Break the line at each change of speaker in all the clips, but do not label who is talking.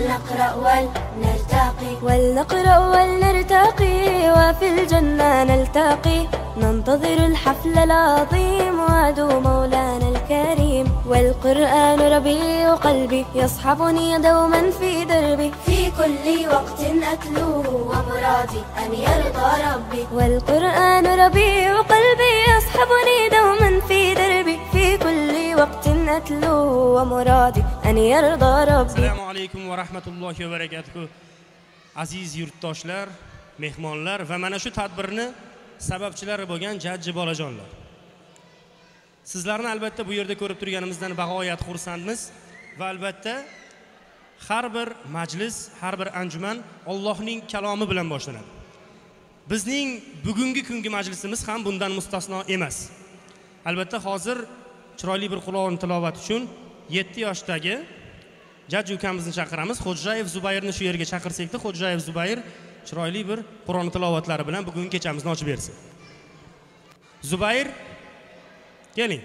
ولنقرأ ولنرتقي وفي الجنة نلتقي ننتظر الحفل العظيم وعد مولانا الكريم والقرآن ربيع قلبي يصحبني دوما في دربي في كل وقت أتلوه ومرادي أن يرضى ربي والقرآن ربيع قلبي يصحبني دوما في دربي في كل وقت أتلوه ومرادي أن يرضى ربي.
السلام عليكم ورحمة الله وبركاته. Aziz yurtdoshlar, mehmonlar va mana shu tadbirni sababchilari bo'lgan jajji bolajonlar. Sizlarni albatta bu yerda ko'rib turganimizdan bag'oyat xursandmiz va albatta har bir majlis, har bir anjuman Allohning kalomi bilan boshlanadi. Bizning bugungi kungi majlisimiz ham bundan mustasno emas. Albatta hozir chiroyli bir Qur'on tilovat uchun 7 yoshdagi jajji ukamizni chaqiramiz. Xo'jayev Zubayrni shu yerga chaqirsak-da, Xo'jayev Zubayr chiroyli bir Qur'on tilovatlari bilan bugungi kechamizni ochib bersin. Zubayr, keling.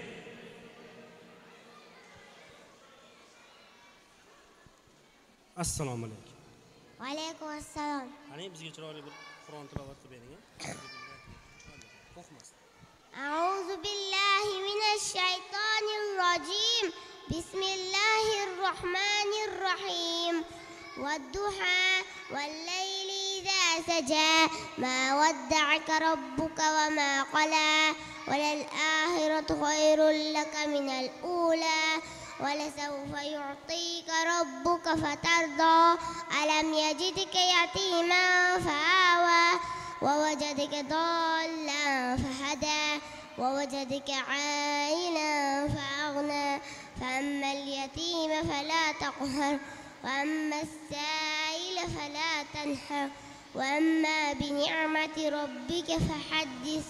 Assalomu alaykum.
Va alaykum assalom.
Qani bizga chiroyli bir Qur'on tilovat qilib bering. Qo'rqmas.
A'udhu billahi minash shaytonir rojim. Bismillahir rohmanir rohim. Wadduha wal-layli idha saja ma wadda'aka rabbuka wa ma qala walal akhiratu khairul laka minal ula ولسوف يعطيك ربك فترضى ألم يجدك يتيما فآوى ووجدك ضالا فهدى ووجدك عائلا فأغنى فأما اليتيم فلا تقهر وأما السائل فلا تنهر وأما بنعمة ربك فحدث.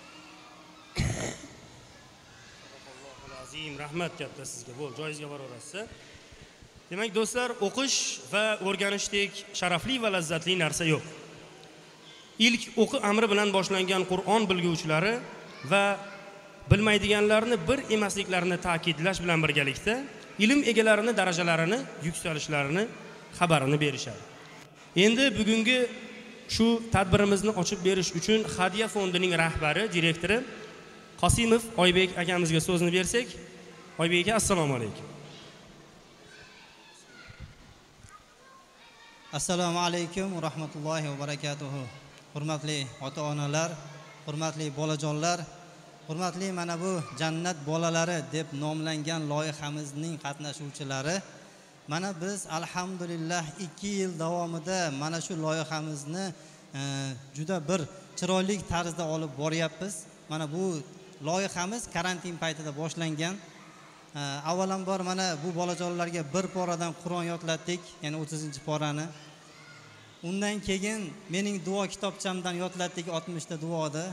Azim, rahmat katta sizga. Bo'l, joyingizga boraverasiz. Demak, do'stlar, o'qish va o'rganishdek sharafli va lazzatli narsa yo'q. İlk o'qi amri bilan boshlangan Qur'on bilguvchilari va bilmaydiganlarni bir emasliklarini ta'kidlash bilan birgalikda ilm egalarini darajalarini yuksalishlarini xabarini berishadi. Endi bugungi shu tadbirimizni ochib berish uchun Hadiya fondining rahbari, direktori Qosimov Oybek akamizga so'zni bersak. Oybek aka, assalomu alaykum.
Assalomu alaykum va rahmatullohi va barakatuh. Hurmatli ota-onalar, hurmatli bolajonlar, hurmatli mana bu jannat bolalari deb nomlangan loyihamizning qatnashuvchilari, mana biz alhamdulillah 2 yil davomida mana shu loyihamizni juda bir chiroyli tarzda olib boryapmiz. Mana bu loyihamiz karantin paytida boshlangan. Avvalambor mana bu bolajonlarga bir poradan Qur'on yodlatdik, ya'ni 30-porani. Undan keyin mening duo kitobchamdan yodlatdik 60 ta duoni.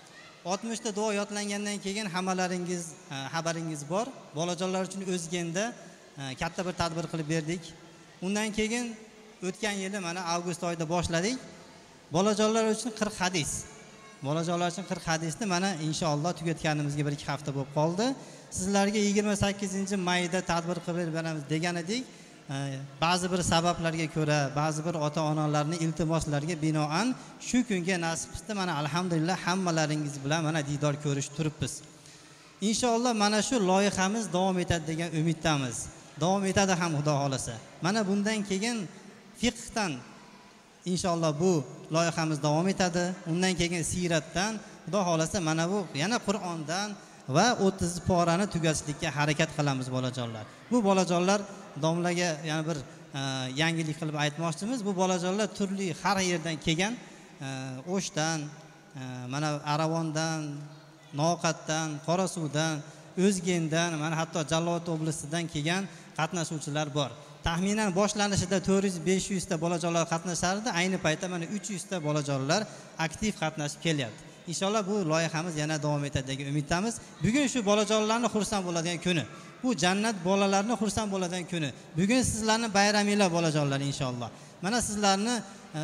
60 ta duo yodlangandan keyin hammalaringiz xabaringiz bor. Bolajonlar uchun O'zgenda katta bir tadbir qilib berdik. Undan keyin o'tgan yili mana avgust oyida boshladik. Bolajonlar uchun 40 hadis. Bolajonlar uchun 40 hadisni mana inshaalloh tugatganimizga 1-2 hafta bo'lib qoldi. Sizlarga 28-mayda tadbir qilib beramiz degan edik. Ba'zi bir sabablarga ko'ra, ba'zi bir ota-onalarning iltimoslariga binoan shu kunga nasib qildi. Mana alhamdulillah hammalaringiz bilan mana diydor ko'rish turibmiz. Inshaalloh mana shu loyihamiz davom etadi degan umiddamiz. Davom etadi ham Xudo xolasa. Mana bundan keyin fiqhdan inshaalloh bu loyihamiz davom etadi. Undan keyin siyratdan, Xudo xolasa mana bu yana Qur'ondan va 30 porani tugatishlikka harakat qilamiz bolajonlar. Bu bolajonlar domlaga yana bir yangilik qilib aytmoqchimiz. Bu bolajonlar turli har yerdan kelgan, O'shdan, mana Aravondan, Noqatdan, Qorasuvdan, O'zgendan, mana hatto Jalolot oblastidan kelgan qatnashuvchilar bor. Taxminan boshlanishida 400-500 ta bolajonlar qatnashardi. Ayni paytda mana 300 ta bolajonlar aktiv qatnashib kelyapti. Inshaalloh bu loyihamiz yana davom etadi degan umiddamiz. Bugun shu bolajonlarni xursand bo'ladigan kuni. Bu jannat bolalarni xursand bo'ladigan kuni. Bugun sizlarni bayraminglar bolajonlar inshaalloh. Mana sizlarni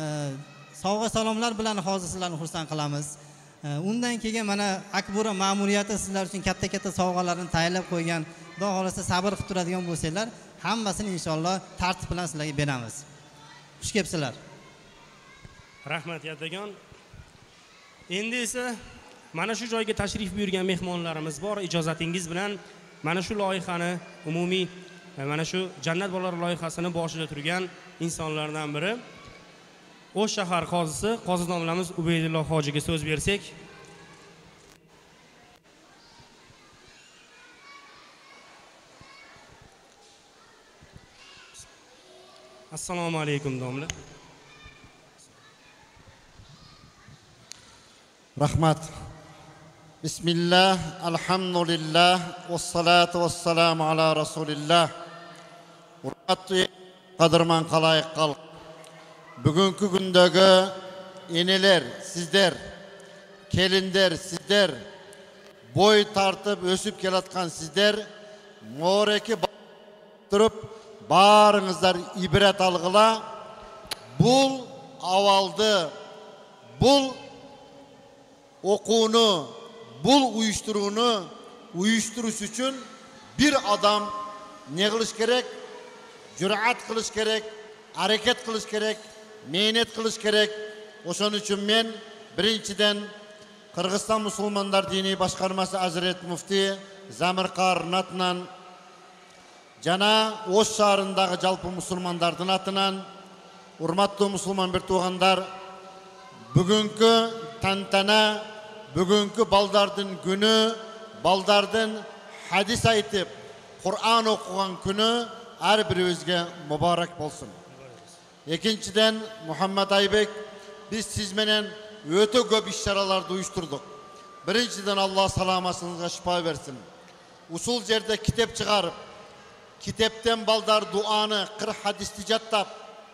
sovg'a salomlar bilan hozir sizlarni xursand qilamiz. Undan keyin mana Akbura ma'muriyati sizlar uchun katta-katta sovg'alarni tayyorlab qo'ygan. Xudo xolasa sabr qilib turadigan bo'lsanglar, hammasini inshaalloh tartib bilan sizlarga beramiz. Xush kelibsizlar.
Rahmat Yadagon. Endi esa mana shu joyga tashrif buyurgan mehmonlarimiz bor. Ijozatingiz bilan mana shu loyihani umumiy mana shu Jannat bolalari loyihasini boshida turgan insonlardan biri O'sh shahar qozisi, qozi domlamiz Ubeydulloh hojiga so'z bersak. Assalomu alaykum domla.
Rahmat. Bismillah, alhamdulillah, vassalatu vassalamu ala rasulillah. Hurmatli qadrman qalayıq xalq. Bugünkü gündəgi eneler, sizler, kelinler, sizler, boy tartıp ösüp kelatkan sizler, moreki durup barınızlar ibret algıla, bul avaldı, bul okuğunu, bul uyuşturuş için bir adam ne kılış gerek? Cürat kılış gerek, hareket kılış gerek, meynet kılış gerek. Oşun için men birinciden Kırgızstan Müslümanlar Dini Başkarması Hazret Mufti Zamirqar Natnan jana O'sh şaharındagi jalpı musulmanlardan atınan hurmatlı musulman bir tuğandar bugünkü tantana bugünkü baldardın günü baldardın hadis aytıp Kur'an okugan günü her birimizge mübarek olsun. İkinciden Muhammed Aybek biz sizmenen öte köp işaralarda uyuşturduk. Birinciden Allah salamasınızga şifa versin. Usul yerde kitap çıkarıp kitapten baldar duanı, 40 hadisli jattap,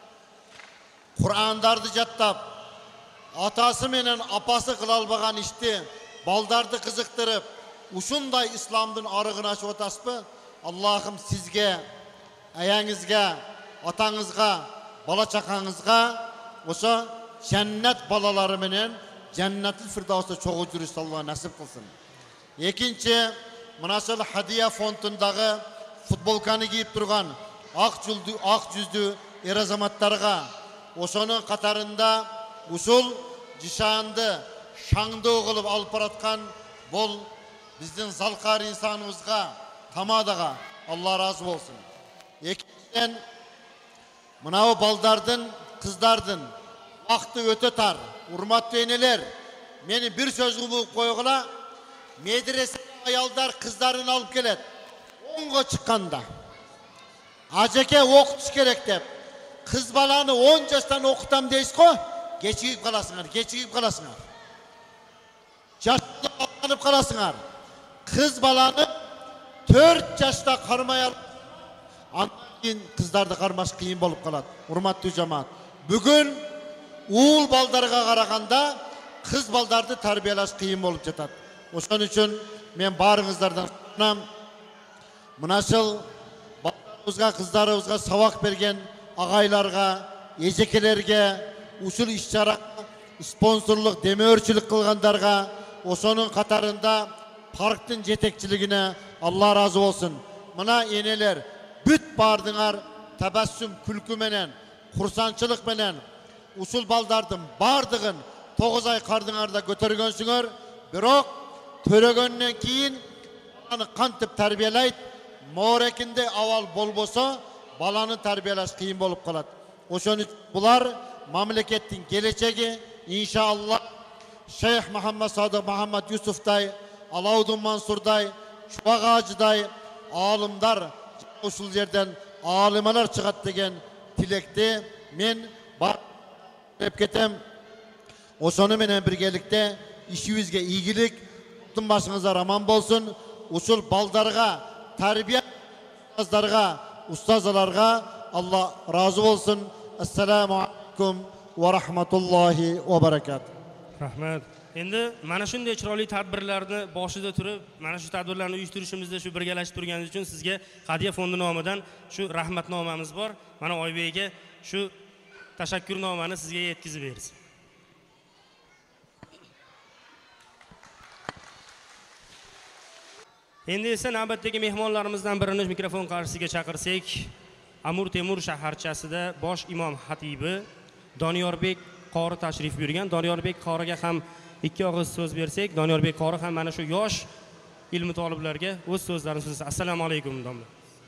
Kur'andardı jattap, atası menen apası kılalbagan işti, baldardı kızıktırıp, uşunday İslam'dın arıgını açıp otaspı, Allah'ım sizge, ayağınızga, atanızga, bala çakanızga, oşa cennet balaları menen, Cennet-i Firdavs'ta çok ucurist Allah'a nasip kılsın. İkinci, münasıl hadiye fondundağı futbolkanı giyip durgan, ak yüzlü er azamatlarga, oşonun katarında usul cişandı, şangdı oğulup alıp baratkan bol bizden zalkar insanımızga, tamadaga Allah razı olsun. İkinciden, mınavu baldardın, kızdardın, vakti öte tar, hurmatlı eneler, meni bir söz bulup koyugula, medrese ayaldar kızlarını alıp gelet. 10'ga çıkkanda, aceke okutuş gerek dep, kız balanı 10 yaştan okutam deyiz ko, geçigip kalasınlar. Yaşlı kalanıp kalasınlar. Kız balanı 4 yaşta karmaya, anlayın kızlarda karmaş kıyın bolup kalat. Hurmatlı cemaat. Bugün uğul baldarga karaganda, kız baldardı tarbiyalaş kıyın bolup jatat. Oşun üçün men barыңızlardan sunam. Mınasıl ballarımızga, kızlarımızga savak bergen ağaylarga, ejekelerge, usul işçara, sponsorluk, demeörçülük kılgandarga, oşonun katarında parktın jetekçiligine Allah razı olsun. Mına eneler, büt bardыңар, tabassum külkü menen, kursançılık menen, usul baldardın bardığın 9 ay kardыңарda götürgönsüңөр, birok törөгөндөн кийин balаны kantip terbiyelayt, morekinde aval bolbosa balаны tarbiyalaş kıyın bolup kalat. Oşun bular mamleketin geleceği inşallah Şeyh Muhammed Sadık Muhammed Yusuf'day, Alaudun Mansur'day, Şuak Ağacı'day alımlar usul yerden alimalar çıkat degen tilekte men bar hep ketem. Oşonu menen birgelikte işibizge iyigilik, tüm başınıza raman bolsun. Usul baldarga, terbiye ustazlarga Allah razı olsun. Esselamu aleyküm ve rahmetullahi ve berekatuhu.
Rahmat. Endi mana shunday chiroyli tadbirlarni boshida turib, mana shu tadbirlarni uyushtirishimizda shu birgalashib turganingiz uchun sizga Hadiya fondi nomidan shu rahmatnomamiz bor. Mana Oybekga shu tashakkurnomani sizga yetkazib beramiz. Endi esa navbatdagi mehmonlarimizdan birini mikrofon qarshisiga chaqirsak, Amur Temur shaharchasida bosh imom xatibi Doniyorbek qori tashrif buyurgan. Doniyorbek qoriga ham ikki og'iz so'z bersak, Doniyorbek qori ham mana shu yosh ilm toliblarga o'z so'zlarini so'zlasa. Assalomu alaykum domla.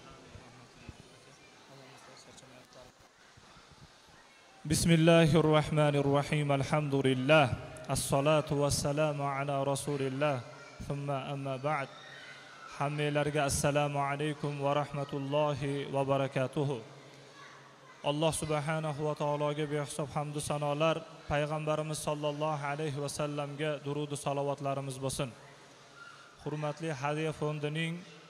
Bismillahirrahmanirrahim. Alhamdulillah. Assalatu vassalamu ala rasulillah. Thumma amma ba'd. Hammalarga assalomu alaykum va rahmatullohi va barakatuh. Alloh subhanahu va taologa behisob hamd va sanolar, payg'ambarimiz sollallohu alayhi va sallamga durud va salovatlarimiz bo'lsin. Hurmatli Hadiya fondining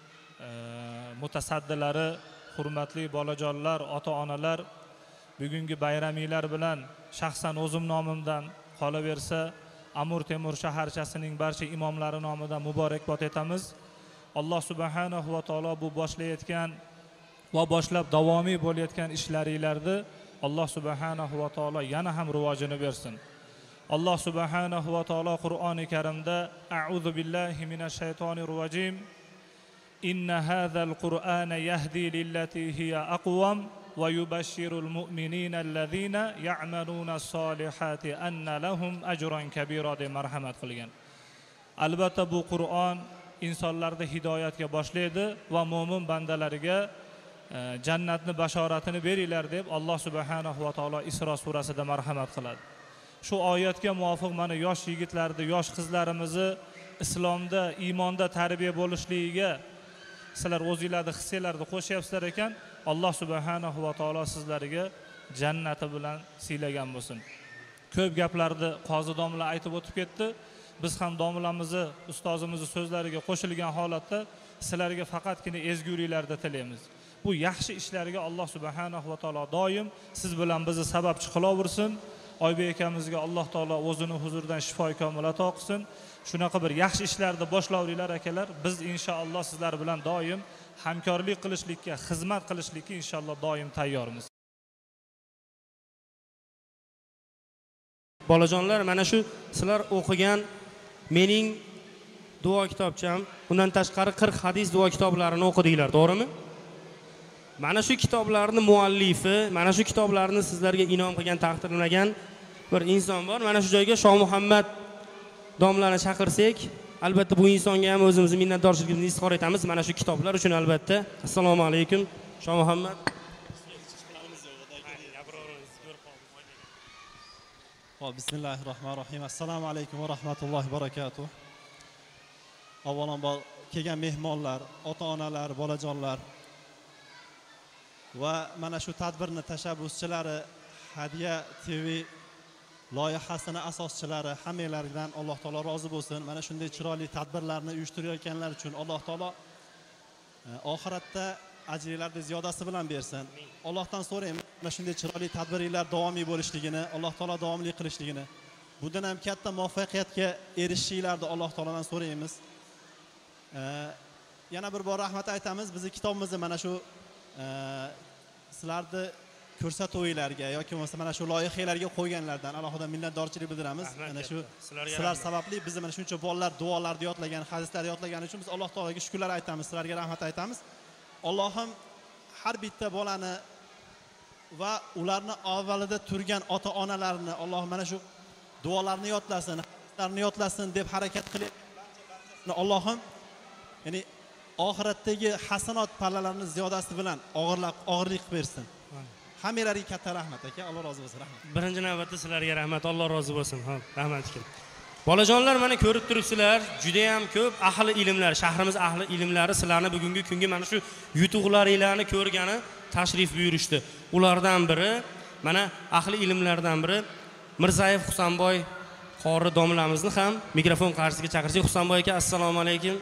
mutasaddilari, hurmatli bolajonlar, ota-onalar, bugungi bayraminglar bilan shaxsan o'zim nomimdan qolaversa, Amur Temur shaharchasining barcha imomlari nomidan muborakbod etamiz. Alloh subhanahu va taolo bu boshlayotgan va boshlab davomiy bo'layotgan ishlaringizda Alloh subhanahu va taolo yana ham rivojini bersin. Alloh subhanahu va taolo Qur'oni Karimda a'udhu billahi minash shaytonir rojim inna hadzal qur'ana yahdi lillati hiya aqwam va yubashshirul mu'minina allazina ya'maluna as-solihati anna lahum ajran kabira deb marhamat qilgan. Albatta bu Qur'on insonlarni hidoyatga boshlaydi va mo'min bandalariga jannatni bashoratini beringlar deb Alloh subhanahu va taolo Isro surasida marhamat qiladi. Shu oyatga muvofiq mana yosh yigitlarni, yosh qizlarimizni islomda, iymonda tarbiya bo'lishligiga sizlar o'zingizlarni hissiylarni qo'shyapsizlar ekan, Alloh subhanahu va taolo sizlarga jannati bilan siylagan bo'lsin. Ko'p gaplarni qozi domla aytib o'tib ketdi. Biz ham domlamizni, ustozimizni so'zlariga qo'shilgan holatda sizlarga faqatgina ezguliklarni tilaymiz. Bu yaxshi ishlarga Alloh subhanahu va taolo doim siz bilan bizni sababchi qilaversin. Oybek akamizga Alloh taolo o'zini huzuridan shifo komil ato qilsin. Shunaqa bir yaxshi ishlarni boshlavringlar akalar. Biz inshaalloh sizlar bilan doim hamkorlik qilishlikka, xizmat qilishlikka inshaalloh doim tayyormiz.
Bolajonlar, mana shu sizlar o'qigan mening duo kitobcham, undan tashqari 40 hadis duo kitoblarini o'qidinglar, to'g'rimi? Mana shu kitoblarning muallifi, mana shu kitoblarni sizlarga inom qilgan, taqdirlagan bir inson bor. Mana shu joyga Shoh Muhammad domlani chaqirsak, albatta bu insonga ham o'zimizni minnatdorchiligimizni izhor etamiz. Mana shu kitoblar uchun albatta. Assalomu alaykum, Shoh Muhammad.
Bismillahirrahmanirrahim. Assalomu alaykum va rahmatullohi va barakatuh. Avvalambor kelgan mehmonlar, ota-onalar, bolajonlar va mana shu tadbirni tashabbuschilari, Hadiya TV loyihasining asoschilari, hammanglardan Alloh taolo rozi bo'lsin. Mana shunday chiroyli tadbirlarni uyushtirayotganlar uchun Alloh taolo oxiratda ajrlarni ziyodasi bilan bersin. Allohdan so'raymiz, mana shunday chiroyli tadbirlar davomiy bo'lishligini, Alloh taolo davomli qilishligini. Bundan ham katta muvaffaqiyatga erishishinglarni Alloh taolodan so'raymiz. Yana bir bor rahmat aytamiz. Bizning kitobimizni mana shu sizlarni ko'rsatuvlarga yoki bo'lmasa mana shu loyihalarga qo'yganlardan alohida minnatdorchilik bildiramiz. Mana shu sizlar sababli biz mana shuncha bolalar duolarni yodlagan, hadislarni yodlagani uchun biz Alloh taologa shukrlar aytamiz, sizlarga rahmat aytamiz. Allohim har bitta bolani va ularni avvalida turgan ota-onalarni Alloh mana shu duolarni yodlasin, hadislarni yodlasin deb harakat qilyapti. Allohim ya'ni oxiratdagi hasanat pallalarini ziyodasi bilan og'irlik qilib bersin. Hammalarga katta rahmat aka, Alloh rozi bo'lsin. Rahmat.
Birinchi navbatda sizlarga rahmat, Alloh rozi bo'lsin. Ha, rahmat aka. Bolajonlar, mana ko'rib turibsizlar, juda ham ko'p ahli ilmlar, shahrimiz ahli ilmlari sizlarni bugungi kunga mana shu yutuqlaringlarni ko'rgani tashrif buyurishdi. Ulardan biri, mana ahli ilmlardan biri Mirzayev Husanboy qori domlamizni ham mikrofon qarshisiga chaqirsak. Husanboy aka, assalomu alaykum.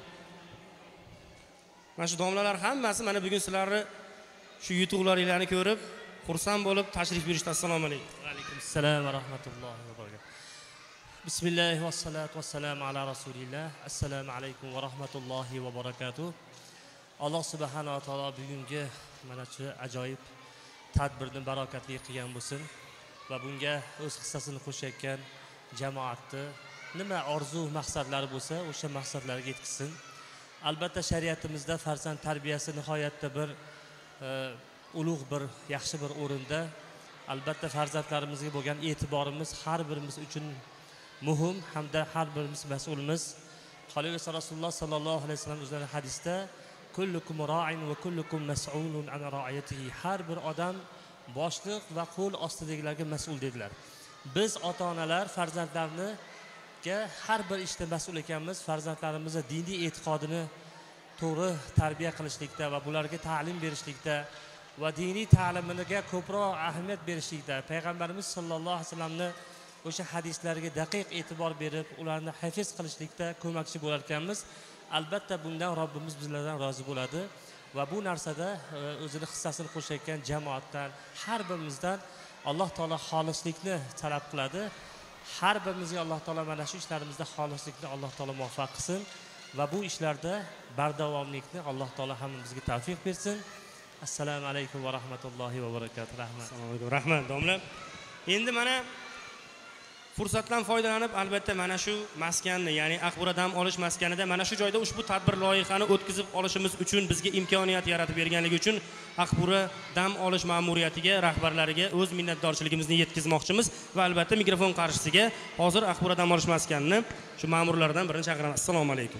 Mana shu domlalar hammasi mana bugun sizlarni shu yutuqlaringlarni ko'rib, xursand bo'lib tashrif buyurishdi. Assalomu alaykum.
Va alaykum assalom va rahmatullohi va barakatuh. Bismillah va salatu vassalamu ala rasulillah. Assalomu alaykum va rahmatullohi va barakatuh. Alloh subhanahu va taolo bugungi mana shu ajoyib tadbirni barokatli qilgan bo'lsin va bunga o'z hissasini qo'shayotgan jamoatni nima orzu maqsadlari bo'lsa, o'sha maqsadlarga yetkazsin. albatta shariatimizda farzand tarbiyasi nihoyatda bir ulug' bir yaxshi bir o'rinda. Albatta farzandlarimizga bo'lgan e'tiborimiz har birimiz uchun muhim hamda har birimiz mas'ulmiz. Qolaversa Rasululloh sallallohu alayhi vasallam o'zlarining hadisda kullukum ra'in va kullukum mas'ulun an ra'iyatihi. Har bir odam boshliq va qo'l ostidagilarga mas'ul dedilar. Biz ota-onalar farzandlarga har bir ishda mas'ul ekanmiz. Farzandlarimizga diniy e'tiqodini to'g'ri tarbiya qilishlikda va bularga ta'lim berishlikda va diniy ta'limiga ko'proq ahamiyat berishlikda payg'ambarimiz sollallohu alayhi vasallamni o'sha hadislariga daqiq e'tibor berib ularni hafiz qilishlikda ko'makchi bo'lar ekanmiz. Albatta bundan Robbimiz bizlardan rozi bo'ladi va bu narsada o'zini hissasini qo'shayotgan jamoatdan har birimizdan Alloh taolo xolislikni talab qiladi. Har birimizga Alloh taolo mana shu ishlarimizda xolislikni Alloh taolo muvaffaq qilsin va bu ishlarda bardavomlikni Alloh taolo hammamizga tavfiq bersin. Assalomu alaykum va rahmatullohi va barakatuh. Rahmat.
Assalomu alaykum. Rahmat domla. Endi mana fursatdan foydalanib albatta mana shu maskanni, ya'ni Aqbura dam olish maskanida mana shu joyda ushbu tadbir loyihani o'tkazib olishimiz uchun bizga imkoniyat yaratib berganligi uchun Aqbura dam olish ma'muriyatiga, rahbarlariga o'z minnatdorchiligimizni yetkazmoqchimiz va albatta mikrofon qarshisiga hozir Aqbura dam olish maskanini shu ma'murlardan birini chaqiraman. Assalomu alaykum.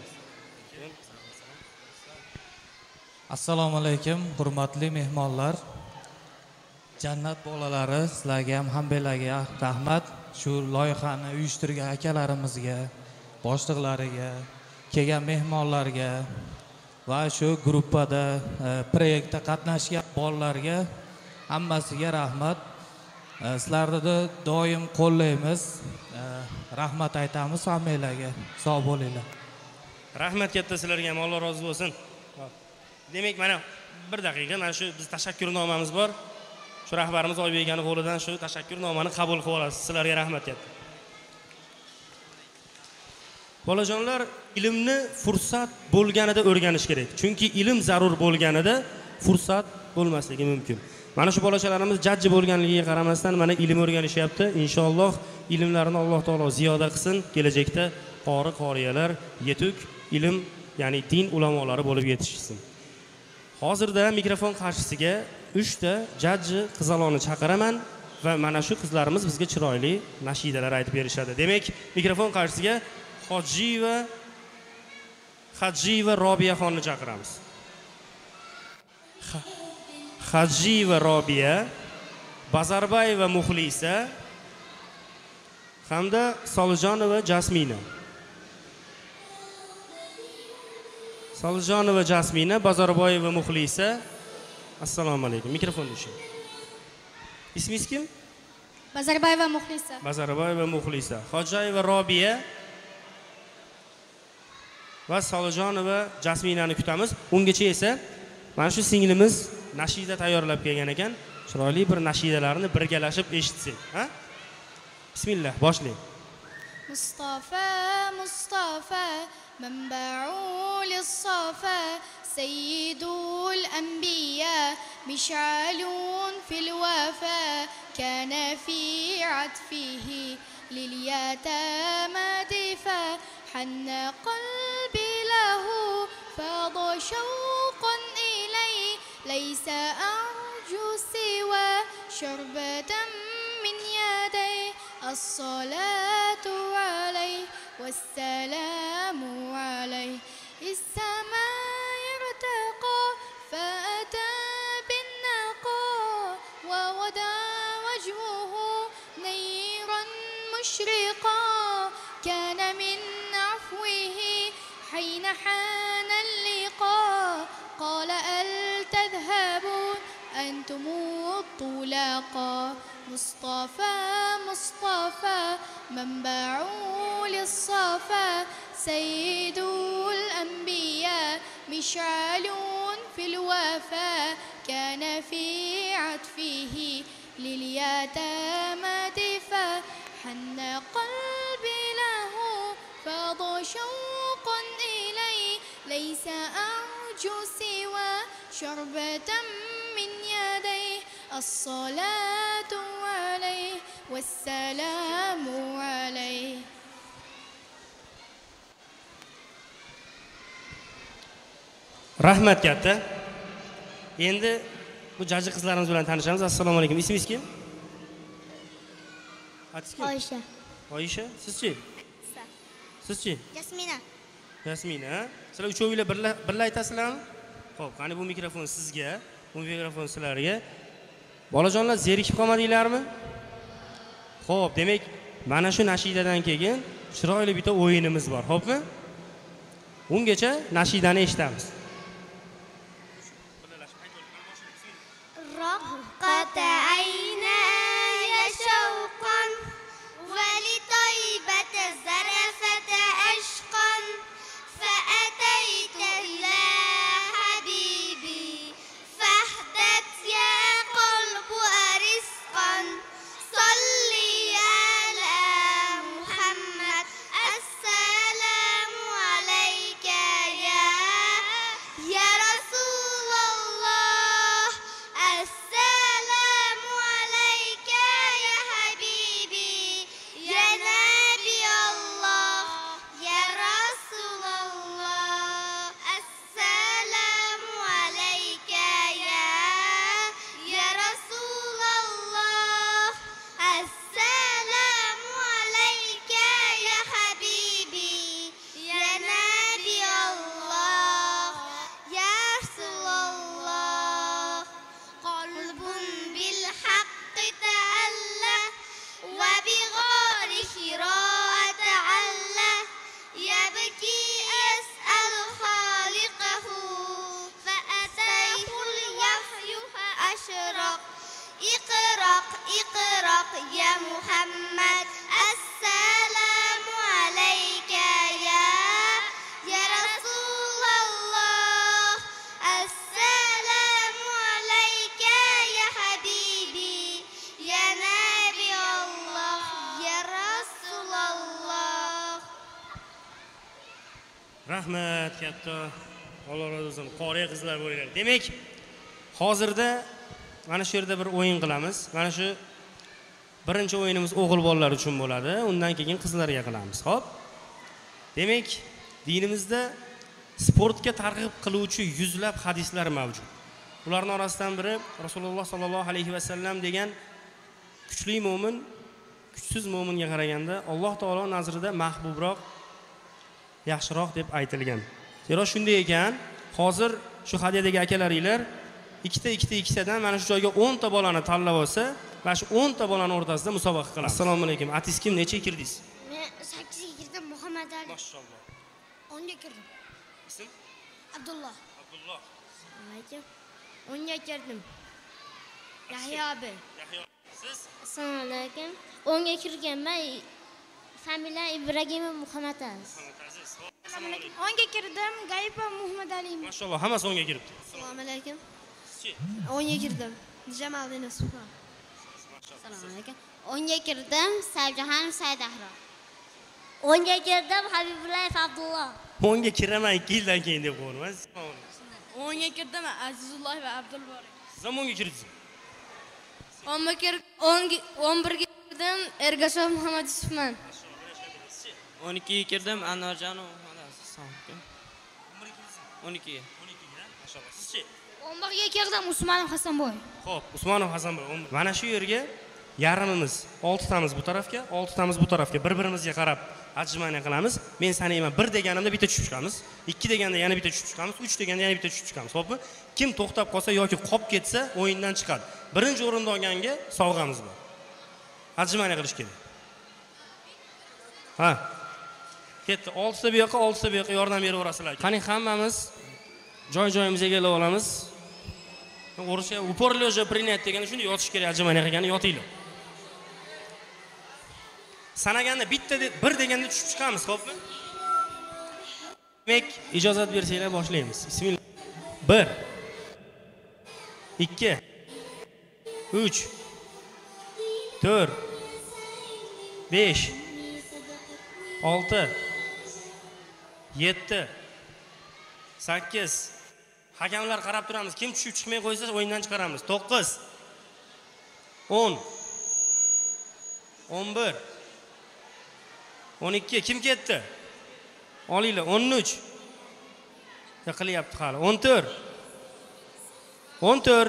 Assalomu alaykum, hurmatli mehmonlar. Jannat bolalari, sizlarga ham hammalarga rahmat. Shu loyihani uyushtirgan akalarimizga, boshliqlariga, kelgan mehmonlarga va shu gruppada proyektda qatnashgan bolalarga hammasiga rahmat. Sizlarni doim qo'llaymiz. Rahmat aytamiz hammalarga. Sog' bo'linglar.
Rahmat katta sizlarga ham, Alloh rozi bo'lsin. Demak, mana bir daqiqa mana shu biz tashakkurnamamiz bor. Shu rahbarimiz Oybekani qo'lidan shu tashakkurnamani qabul qilib olasiz. Sizlarga rahmat katta. Bolajonlar, ilmni fursat bo'lganida o'rganish kerak. Chunki ilm zarur bo'lganida fursat bo'lmasligi mumkin. Mana shu bolachalarimiz jajji bo'lganligiga qaramasdan mana ilm o'rganishyapti. Inshaalloh ilmlarini Alloh taolo ziyoda qilsin. Kelajakda qoriyalar, yetuk ilm, ya'ni din ulamolari bo'lib yetishsin. Hozirda mikrofon qarshisiga 3 ta jajji qizalonni chaqiraman va mana shu qizlarimiz bizga chiroyli nashidalar aytib berishadi. Demak, mikrofon qarshisiga Hajjiva Robiya xonni chaqiramiz. Hajjiva Robiya, Bazarbayeva Muxlisa hamda Solijonova Jasmina. Solijonova Jasmina, Bazarbayeva Muxlisa. Assalomu alaykum. Mikrofonni tushing. Ismingiz kim?
Bazarbayeva Muxlisa.
Bazarbayeva Muxlisa. Hojayeva Robiya va Solijonova Jasminani kutamiz. Ungacha esa mana shu singlimiz nashida tayyorlab kelgan ekan. Chiroyli bir nashidalarni birgalashib eshitsak, ha? Bismillah, boshlang.
Mustafa منبع للصفا سيد الأنبياء مشعل في الوفا كان في عطفه لليتامى دفا حن قلبي له فاض شوقا إليه ليس أرجو سوى شربة من يديه الصلاة عليه والسلام عليه السماء ارتقى فأتى بالنقى وغدا وجهه نيرا مشرقا كان من عفوه حين حان اللقاء قال أل تذهبون أنتم الطلاقا مصطفى منبع للصفا سيد الأنبياء مشعل في الوفا كان في عطفه لليتامى دفا حن قلبي له فاض شوقا إليه ليس أرجو سوى شربة من يديه الصلاة عليه والسلام عليه.
Rahmat katta. Endi bu jajji qizlarimiz bilan tanishamiz. Assalomu alaykum. Ismingiz kim?
Oysha.
Oysha, sizchi? Sizchi?
Jasmina.
Jasmina. Sizlar uchovinglar birga aytasizlarmi? Xo'p, qani bu mikrofon sizga, bu mikrofon sizlarga. Bolajonlar zerikib qolmadinglarmi? Xo'p, demak, mana shu nashidadan keyin chiroyli bitta o'yinimiz bor, xo'pmi? Ungacha nashidani eshitamiz.
رقت عيناي شوقا ولطيبة زرفت أشقا فأتيت إلى حبيبي فاحدث يا قلب أرزقا صلي على محمد السلام عليك يا رسول الله السلام عليك يا حبيبي يا نبي الله يا رسول الله السلام عليك يا رسول الله السلام عليك يا حبيبي يا نبي الله يا رسول الله قلب بالحق تألى وبغار حراء تعلى يبكي أسأل خالقه فأتيه الوحي فأشرق اقرق يا محمد السلام عليك يا رسول الله السلام عليك يا حبيبي يا نبي الله يا رسول الله
Rahmat katta. Alloh razı olsun. Qori qizlar bo'linglar. Demak, hozirda mana shu yerda bir o'yin qilamiz. Mana shu birinchi o'yinimiz o'g'il bolalar uchun bo'ladi. Undan keyin qizlarga qilamiz. Xo'p? Demak, dinimizda sportga targ'ib qiluvchi yuzlab hadislar mavjud. Ularning orasidan biri Rasululloh sollallohu alayhi vasallam degan kuchli mo'min kuchsiz mo'minga qaraganda Alloh taolo nazarida mahbubroq, yaxshiroq deb aytilgan. Zero shunday ekan, hozir shu hadiyadagi akalaringlar ikkitadan mana shu joyga 10 ta bolani tanlab olsa, mana shu 10 ta bolani o'rtasida musobaqa qilamiz. Assalomu alaykum. Atingiz kim? Necha kirdingiz?
Men 8 ga kirdim, Muhammad Ali.
Mashalloh.
10 ga kirdim.
Ism?
Abdulloh.
Abdulloh.
Alaykum. 10 ga kirdim. Yahyo abi.
Yahyo. Siz?
Assalomu alaykum. 10 ga kirganman. Familiya Ibragimov Muhammad Aziz.
Assalomu alaykum.
10 ga kirdim, Gayba Muhammad Ali.
Mashalloh, hammasi 10 ga kiribdi.
Assalomu alaykum.
Sizchi?
10 ga kirdim. Jamoliddin Usmonov. Assalomu alaykum. 10 ga kirdim, Saidjahon Saidahro. 10 ga kirdim, Habibullayev Abdulloh.
10 ga kiraman 2 yildan keyin deb qo'ydim.
10 ga kirdim, Azizulloh va Abdulborik.
Siz ham 10 ga kirdingiz.
11 ga kirdim, Ergashev Muhammad Yusufman.
12 ga kirdim, Anvarjonov Hasan. 12 ga.
Mashalloh. Sizchi?
11 ga kirdim, Usmonov Hasanboy.
Xo'p, Usmonov Hasanboy. Mana shu yerga yarmimiz 6 tamiz bu tarafga, 6 tamiz bu tarafga bir-birimizga qarab ajmani qilamiz. Men sanayman 1 deganimda bitta tushib chiqamiz, 2 deganda yana bitta tushib chiqamiz, 3 deganda yana bitta tushib chiqamiz. Xo'pmi? Kim to'xtab qolsa yoki qolib ketsa o'yindan chiqadi. Birinchi o'rinda olganga sovg'amiz bor. Ajmani qilish kerak. Ha. Ketdi. 6 ta bu yoqqa, 6 ta bu yoqqa yordam beraverasizlar. Qani hammamiz joy-joyimizga kelib olamiz. O'rischa uporlyoja принять degani shunday yotish kerak, ajmani qilgani yotinglar. Sanaganda bitta bir deganda tushib chiqamiz, xo'pmi? Demak, ijozat bersanglar boshlaymiz. Bismillah. 1 2 3 4 5 6 7 8 Hakamlar qarab turamiz. Kim tushib chiqmay qo'ysa o'yindan chiqaramiz. 9 10 11 12 kim ketdi? Olinglar 13 Yiqilyapti hali. 14. 14.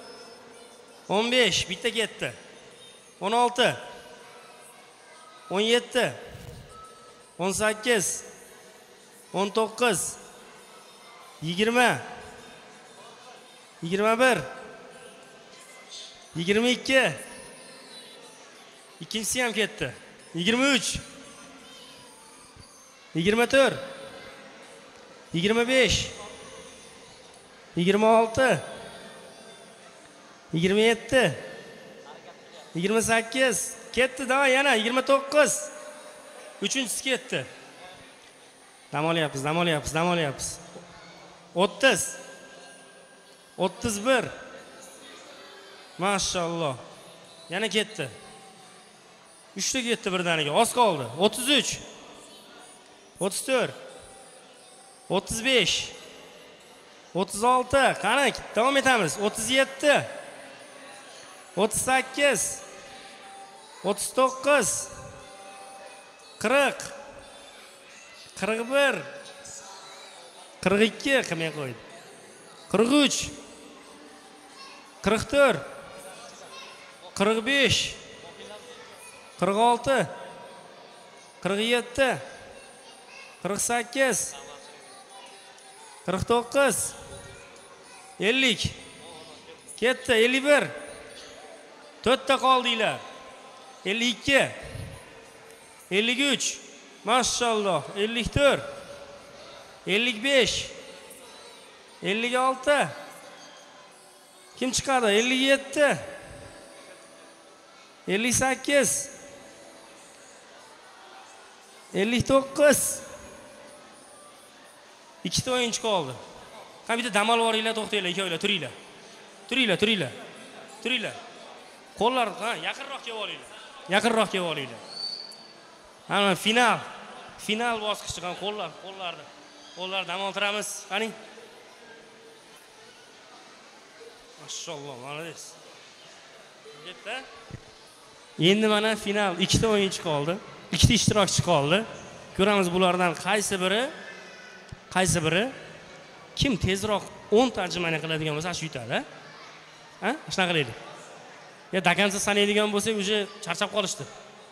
15. Bitta ketdi. 16. 17. 18. 19. 20. 21. 22. İkincisi ham ketdi. 23. 24. 25. 26. 27. 28. Ketdi daha yana 29. Üçüncüsü ketdi. Dam olyapmiz. 30. 31. Maşalloh. Yana ketdi. 3ta ketdi birdaniga. Oz qoldi. 33. 34. 35. 36. Qani, davom etamiz. 37. 38. 39. 40. 41. 42 qilmay qo'ydi. 43. 44. 45. 46. 47. 48. 49. 50. Ketdi 51. 4ta qoldinglar. 52. 53. Maşalloh. 54. 55. 56. Kim chiqadi? 57. 58. 59. Ikkita o'yinchi qoldi. Qani bitta dam olib oringlar, to'xtanglar, ikkovinglar turinglar. Turinglar. Qo'llar, yaqinroq kelib olinglar. Mana final bosqichi ham qo'llarni dam oltiramiz. Qani. Mashalloh, malades. Ketdi. Endi mana final, ikkita o'yinchi qoldi. Ikkita ishtirokchi qoldi. Ko'ramiz bulardan qaysi biri kim tezroq 10 tarjimani qiladigan bo'lsa, shu yutadi. Ha? Shuna qilaylik. Ya dakansa sanaydigan bo'lsak, uje charchab qolishdi.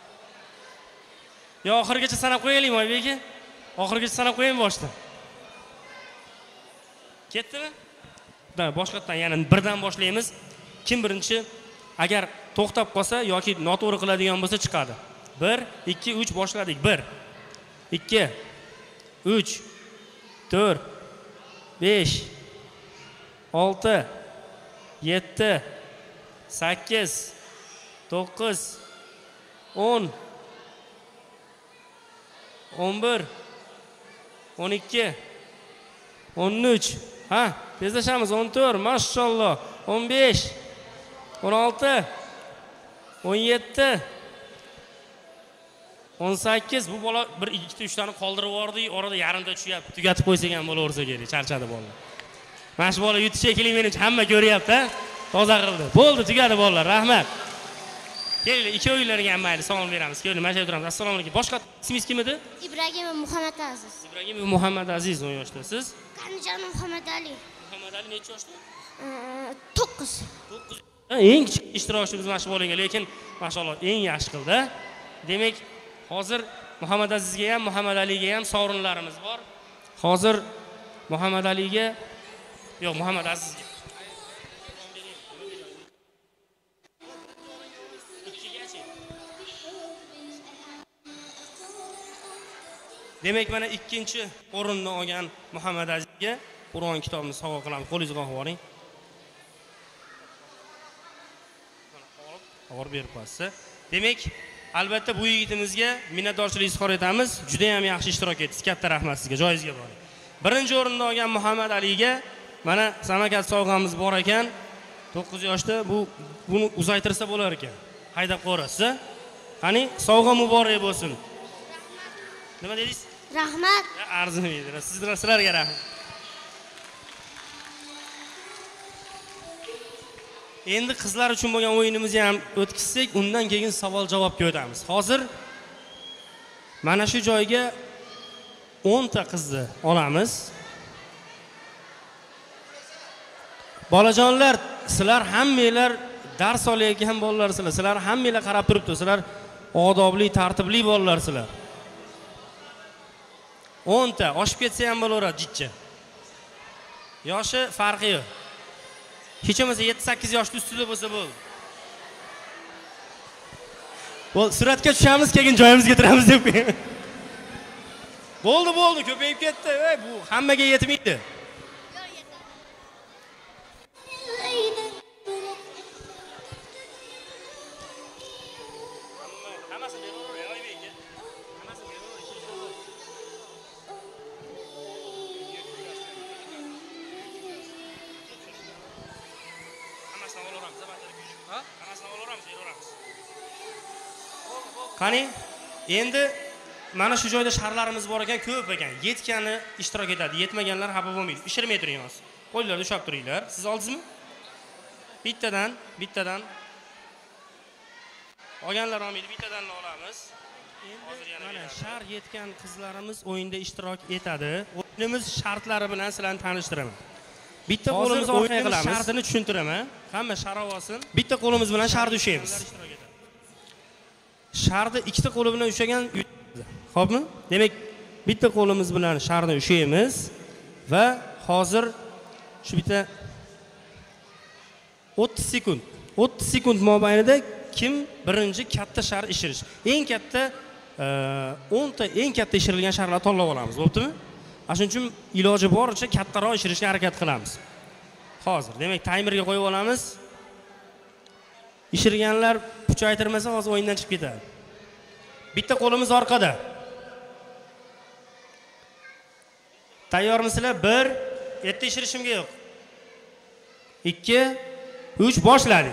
Yo oxirgacha sanab qo'yaylikmi, Oybek aka? Oxirgacha sanab qo'yaymi boshdan? Ketdimi? Boshqatdan yana birdan boshlaymiz. Kim birinchi agar to'xtab qolsa yoki noto'g'ri qiladigan bo'lsa chiqadi. 1, 2, 3 boshladik. 1, 2, 3, 4, 5, 6, 7, 8, 9, 10, 11, 12, 13. Ha, tezlashamiz. 14, maşalloh. 15, 16, 17, 18. Bu bola 1, 2, 3 tani qoldirib yubordi, orada yarimda tushyapti. Tugatib qo'ysak ham bo'laversa kerak. Charchadi bola. Mana shu bola yutish shekilli meni hamma ko'ryapti. Toza qildi. Bo'ldi, tugadi bolalar. Rahmat. Kelinglar, ikkovinglarga ham mayli salom beramiz. Kelinglar, mana shu yerda turamiz. Assalomu alaykum. Boshqa ismingiz kim edi?
Ibragimov Muhammad Aziz.
Ibragimov Muhammad Aziz 10 yoshdasiz.
Qanijonov Muhammad Ali.
Muhammad Ali necha yoshda?
9.
Eng kichik ishtirokchimiz mana shu bolaga, lekin mashalloh eng yaxshi qildi. Demak, hozir Muhammad Azizga ham, Muhammad Aliga ham sovrinlarimiz bor. Hozir Muhammad Aliga, yo'q, Muhammad Azizga. Demak, mana ikkinchi o'rinni olgan Muhammad Azizga Qur'on kitobini sovg'a qilamiz. Qo'lingizga olib oling. Olib berib qo'ysa. Demak, albatta bu yigitimizga minnatdorchilik izhor etamiz. Juda ham yaxshi ishtirok etdingiz. Katta rahmat sizga. Joyingizga boring. Birinchi o'rinni olgan Muhammad Aliga mana Samarqand sovg'amiz bor ekan. 9 yoshda buni uzaytirsa bo'lar ekan. Haydab qo'rasiz. Qani, sovg'a muborak bo'lsin. Nima dedingiz?
Rahmat.
Arzimaydi. Sizlarga rahmat. Endi qizlar uchun bo'lgan o'yinimizni ham o'tkazsak, undan keyin savol-javobga o'tamiz. Hozir mana shu joyga 10 ta qizni olamiz. Bolajonlar, sizlar hammanglar dars olayotgan bolalarsizlar. Sizlar hammanglar qarab turibdi. Sizlar odobli, tartibli bolalarsizlar. 10 ta oshib ketsa ham bo'laveradi jitcha. Yoshi farqi yo'q. Hech bo'lmasa 7-8 yoshli ustida bo'lsa bo'ldi. Bo'l, suratga tushamiz, keyin joyimizga turamiz deb qo'ying. Bo'ldi, ko'payib ketdi. Ey, bu hammaga yetmaydi. Qani, endi mana shu joyda sharlarimiz bor ekan, ko'p ekan. Yetgani ishtirok etadi, yetmaganlar xafa bo'lmaydi. Ishirmay turing hozir. Qo'llarni ushlab turinglar. Siz oldingizmi? Bittadan. Olganlar olmaydi, bittadan olamiz. Hozir yana mana shar yetgan qizlarimiz o'yinda ishtirok etadi. O'yinimiz shartlari bilan sizlarni tanishtiraman. Bitta qo'limiz orqaga qilamiz. Shartini tushuntiraman. Hamma shar olsin. Bitta qo'limiz bilan sharni ushlaymiz. Sharni ikkita qo'li bilan ushlagan, xo'pmi? Demak, bitta qo'limiz bilan sharni ushlaymiz va hozir shu bitta 30 sekund. 30 sekund mobaynida kim birinchi katta shar ishirish. Eng katta 10 ta eng katta ishirilgan sharlarni tanlab olamiz, bo'ptimi? Shuning uchun iloji boricha kattaroq ishirishga harakat qilamiz. Hozir, demak, taymerga qo'yib olamiz. Ishirganlar kuchaytirmasa hozir o'yindan chiqib ketadi. Bitta qo'limiz orqada. Tayyormisizlar? 1, yerda ishirishimga yo'q. 2, 3 boshladik.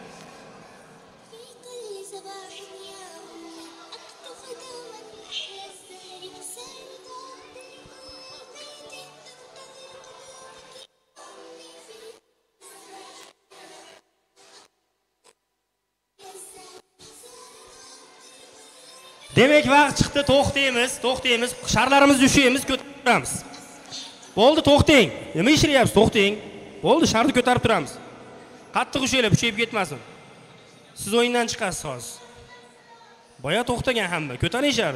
Demak, vaqt chiqdi, to'xtaymiz. Sharlarimizni ushlaymiz, ko'tarib turamiz. Bo'ldi, to'xtang. Nima ishiryapsiz? To'xtang. Bo'ldi, sharni ko'tarib turamiz. Qattiq ushlaylar, kuchayib ketmasin. Siz o'yindan chiqasiz hozir. Boya to'xtagan hamma, ko'taring sharni.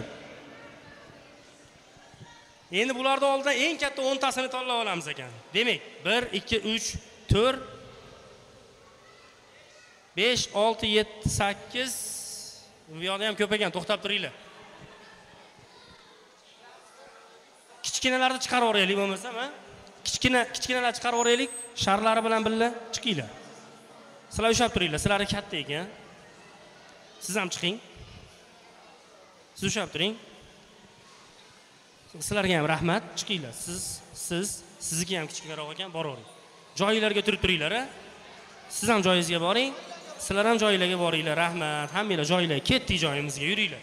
Endi bularning oldidan eng katta 10 tasini tanlab olamiz ekan. Demak, 1, 2, 3, 4 5, 6, 7, 8 bu yoqda ham ko'p ekan, to'xtab turinglar. Kichkinalarni chiqarib o'raylik bo'lmasa, ha? Kichkinalarni chiqarib o'raylik, sharlari bilan birga chiqinglar. Sizlar ushlab turinglar, sizlar katta ekan. Siz ham chiqing. Siz ushlab turing. Sizlarga ham rahmat, chiqinglar. Sizniki ham kichkinaroq ekan, boravering. Joyingizga turib turinglar, ha? Siz ham joyingizga boring. Sizlar ham joylarga boringlar, rahmat. Hammanglar joylarga ketdik, joyimizga yuringlar.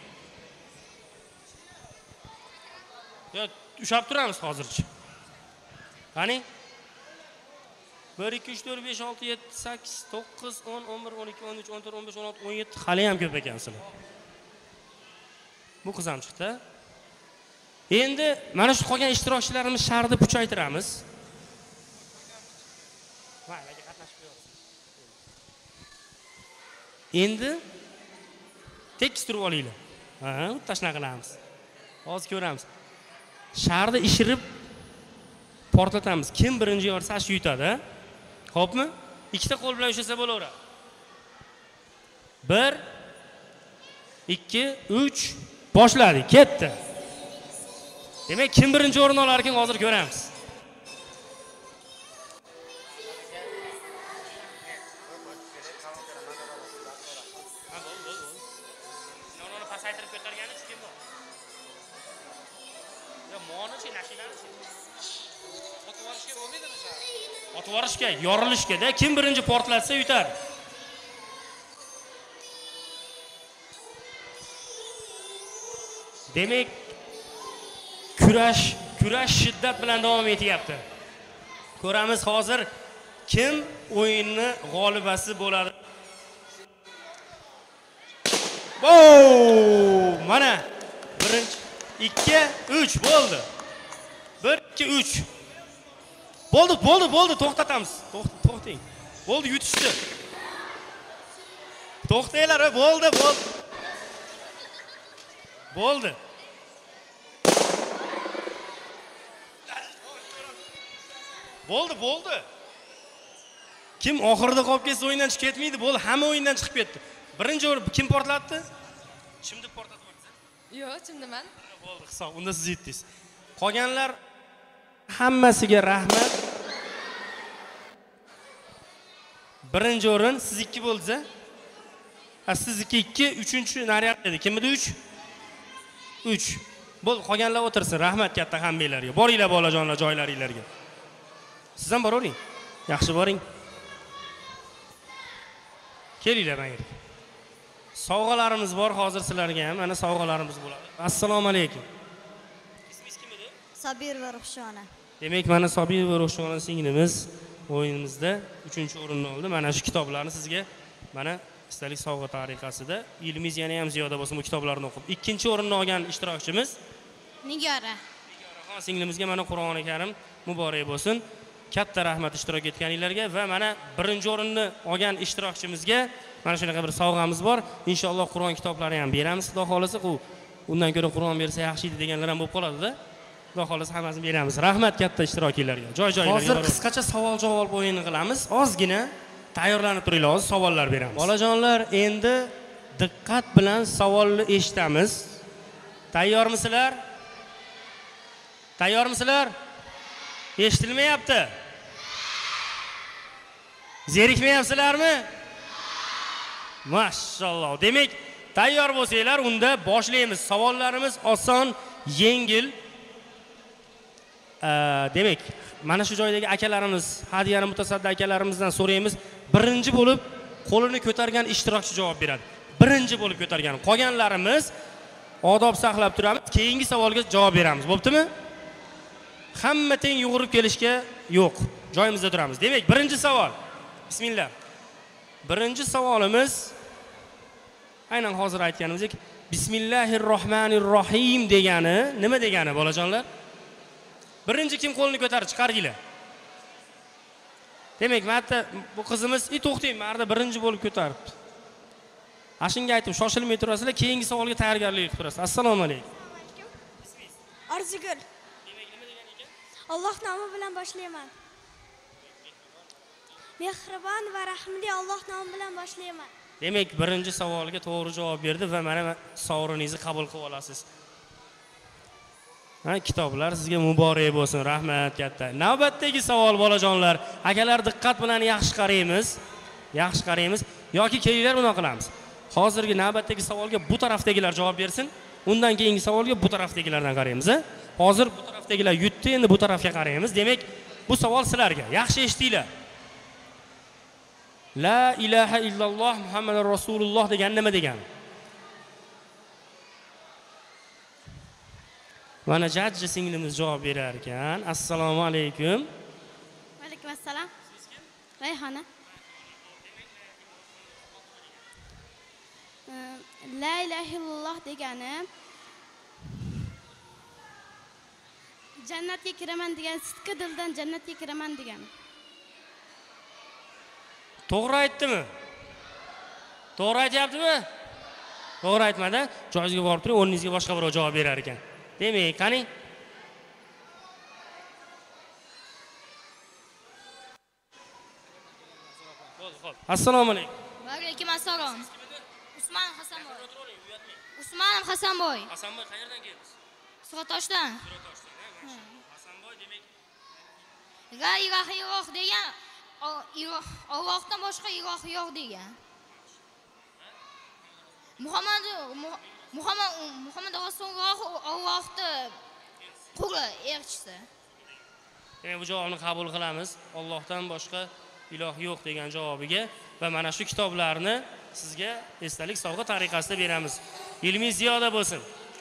Yo, ushab turamiz hozircha. Qani? 1, 2, 3, 4, 5, 6, 7, 8, 9, 10, 11, 12, 13, 14, 15, 16, 17 hali ham ko'p ekansizlar. Bu qiz ham chiqdi. Endi mana shu qolgan ishtirokchilarimiz sharni kuchaytiramiz. Endi tekis turib olinglar. Ha, tashna qilamiz. Hozir ko'ramiz. Sharni ishirib portlatamiz. Kim birinchi yorsa shu yutadi, ha? Xo'pmi? Ikkita qo'l bilan ushlasa bo'laveradi. 1, 2, 3 boshladik, ketdi. Demak, kim birinchi o'rin olar ekan hozir ko'ramiz. Otvorishga, yorilishga-da kim birinchi portlatsa yutar. Demak, kurash shiddat bilan davom etyapti. Ko'ramiz hozir kim o'yinni g'olibasi bo'ladi. Mana 1, 2, 3 bo'ldi. 1, 2, 3 Bo'ldi, to'xtatamiz. to'xtang. Bo'ldi, yutishdi. To'xtanglar, bo'ldi. Bo'ldi. Bo'ldi. Kim oxirida qolib ketsa o'yindan chiqib ketmaydi. Bo'ldi, hamma o'yindan chiqib ketdi. Birinchi o'rin kim portlatdi? Chimdi portlatibsiz?
Yo'q, chimdiman.
Bo'ldi, hisob. Unda siz yetdingiz. Qolganlar hammasiga rahmat. Birinchi o'rin siz 2 bo'ldingiz. Siz 2, uchinchi naryad edi. Kim edi 3? 3. Bo'ldi, qolganlar o'tirsin. Rahmat katta hammanglarga. Boringlar bolajonlar joylaringizga. Siz ham boravering. Yaxshi boring. Kelinglar mana yerga. Sovg'alarimiz bor hozir sizlarga ham. Mana sovg'alarimiz bo'ladi. Assalomu alaykum. Ismingiz kim edi?
Sabir va Ruhshona.
Demak, mana Sabir va Ruhshona singlimiz o'yinimizda 3-o'rinni oldi. Mana shu kitoblarni sizga mana istalik sovg'a tariqasida ilmingiz yana ham ziyoda bo'lsin bu kitoblarni o'qib. 2-o'rinni olgan ishtirokchimiz
Nigora.
Nigoraxon singlimizga mana Qur'oni Karim muborak bo'lsin. Katta rahmat ishtirok etganinglarga va mana 1-o'rinni olgan ishtirokchimizga mana shunaqa bir sovg'amiz bor. Inshaalloh Qur'on kitoblarini ham beramiz. Xudo xolasa, undan ko'ra Qur'on bersa yaxshi edi deganlar ham bo'lib qoladi-da. Xudo xolasa hammasini beramiz. Rahmat katta ishtirokinglarga. Joy-joylarga. Hozir qisqacha savol-javob o'yini qilamiz. Ozgina tayyorlanib turinglar, hozir savollar beramiz. Bolajonlar, endi diqqat bilan savolni eshitamiz. Tayyormisizlar? Tayyormisizlar? Eshitilmayapti. Zerikmayapsizlarmi? Mashalloh. Demak, tayyor bo'lsanglar, unda boshlaymiz. Savollarimiz oson, yengil. Demak, mana shu joydagi akalarimiz, hadiyani mutasaddi akalarimizdan so'raymiz. Birinchi bo'lib qo'lini ko'targan ishtirokchi javob beradi. Birinchi bo'lib ko'targan. Qolganlarimiz odob saqlab turamiz. Keyingi savolga javob beramiz. Bo'ptimi? Hamma teng yugurib kelishga yo'q. Joyimizda turamiz. Demak, birinchi savol. Bismillah. Birinchi savolimiz aynan hozir aytganimizdek, Bismillahirrohmanirrohim degani nima degani, bolajonlar? Birinchi kim qo'lini ko'tarib chiqardinglar? Demak, marta bu qizimiz, to'xtang, marta birinchi bo'lib ko'taribdi. Ashunga aytib, shoshilmay turasizlar, keyingi savolga tayyorgarlik qilib turasiz. Assalomu alaykum.
Arzigul.
Demak, nima degan ekan?
Alloh nomi bilan boshlayman. Mehribon va rahimli Alloh nomi bilan boshlayman.
Demak, birinchi savolga to'g'ri javob berdi va mana sovriningizni qabul qilib olasiz. Kitoblar sizga muborak bo'lsin. Rahmat katta. Navbatdagi savol, bolajonlar. Akalar, diqqat bilan yaxshi qaraymiz. Yaxshi qaraymiz yoki kelinglar buni qilamiz. Hozirgi navbatdagi savolga bu tarafdagilar javob bersin. Undan keyingi savolga bu tarafdagilardan qaraymiz. Hozir bu tarafdagilar yutdi, endi bu tarafga qaraymiz. Demak, bu savol sizlarga. Yaxshi eshitinglar. La ilaha illalloh Muhammadur Rasululloh degan nima degani? Mana jajji singlimiz javob berar ekan. Assalomu alaykum.
Va alaykum assalom. Rayhona. La ilaha illalloh degani jannatga kiraman degan, sidqi dildan jannatga kiraman degani.
To'g'ri aytdimi? To'g'ri aytyaptimi? To'g'ri aytmadi. Joyingizga borib turing, o'rningizga boshqa birov javob berar ekan. Demak, qani? Assalomu alaykum.
Va alaykum assalom. Usmon Hasanboy. Usmon Hasanboy.
Hasanboy qayerdan kelibsiz?
Suratoshdan.
Hasanboy demak.
La ilaha illalloh degan Allohdan boshqa iloh yo'q degan. Muhammad Rasululloh Allohning quli, elchisi.
Demak, bu javobni qabul qilamiz. Allohdan boshqa iloh yo'q degan javobiga va mana shu kitoblarni sizga esdalik sovg'a tariqasida beramiz. Ilmingiz ziyoda bo'lsin.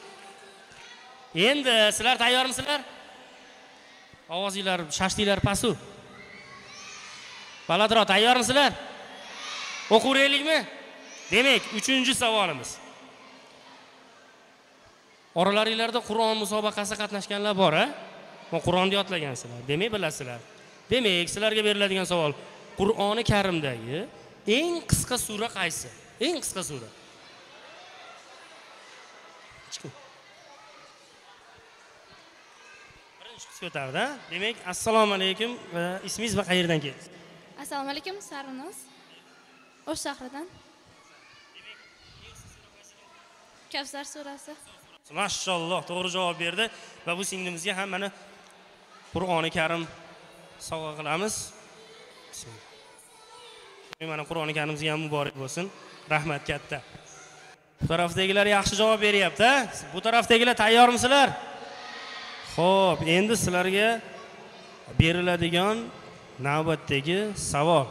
Endi sizlar tayyormisizlar? Ovozinglar, shashtinglar pasu. Balandroq, tayyormisizlar? O'qiraylikmi? Demak, 3-savolimiz. Oralaringizda Qur'on musobaqasi qatnashganlar bor, a? Qur'onni yodlagansizlar. Demak, bilasizlar. Demak, sizlarga beriladigan savol. Qur'oni Karimdagi eng qisqa sura qaysi? Eng qisqa sura. Birinchi qisqa ko'tardi. Demak, assalomu alaykum. Ismingiz va qayerdan kelasiz?
Assalomu alaykum, Sarinoz. O'sh shahridan. Kavsar surasi.
Mashalloh, to'g'ri javob berdi va bu singlimizga ham mana Qur'oni Karim sovg'a qilamiz. Mana Qur'oni Karimimizga ham muborak bo'lsin. Rahmat katta. Bu tarafdagilar yaxshi javob beryapti. Bu tarafdagilar tayyormisizlar? Xo'p, endi sizlarga beriladigan navbatdagi savol.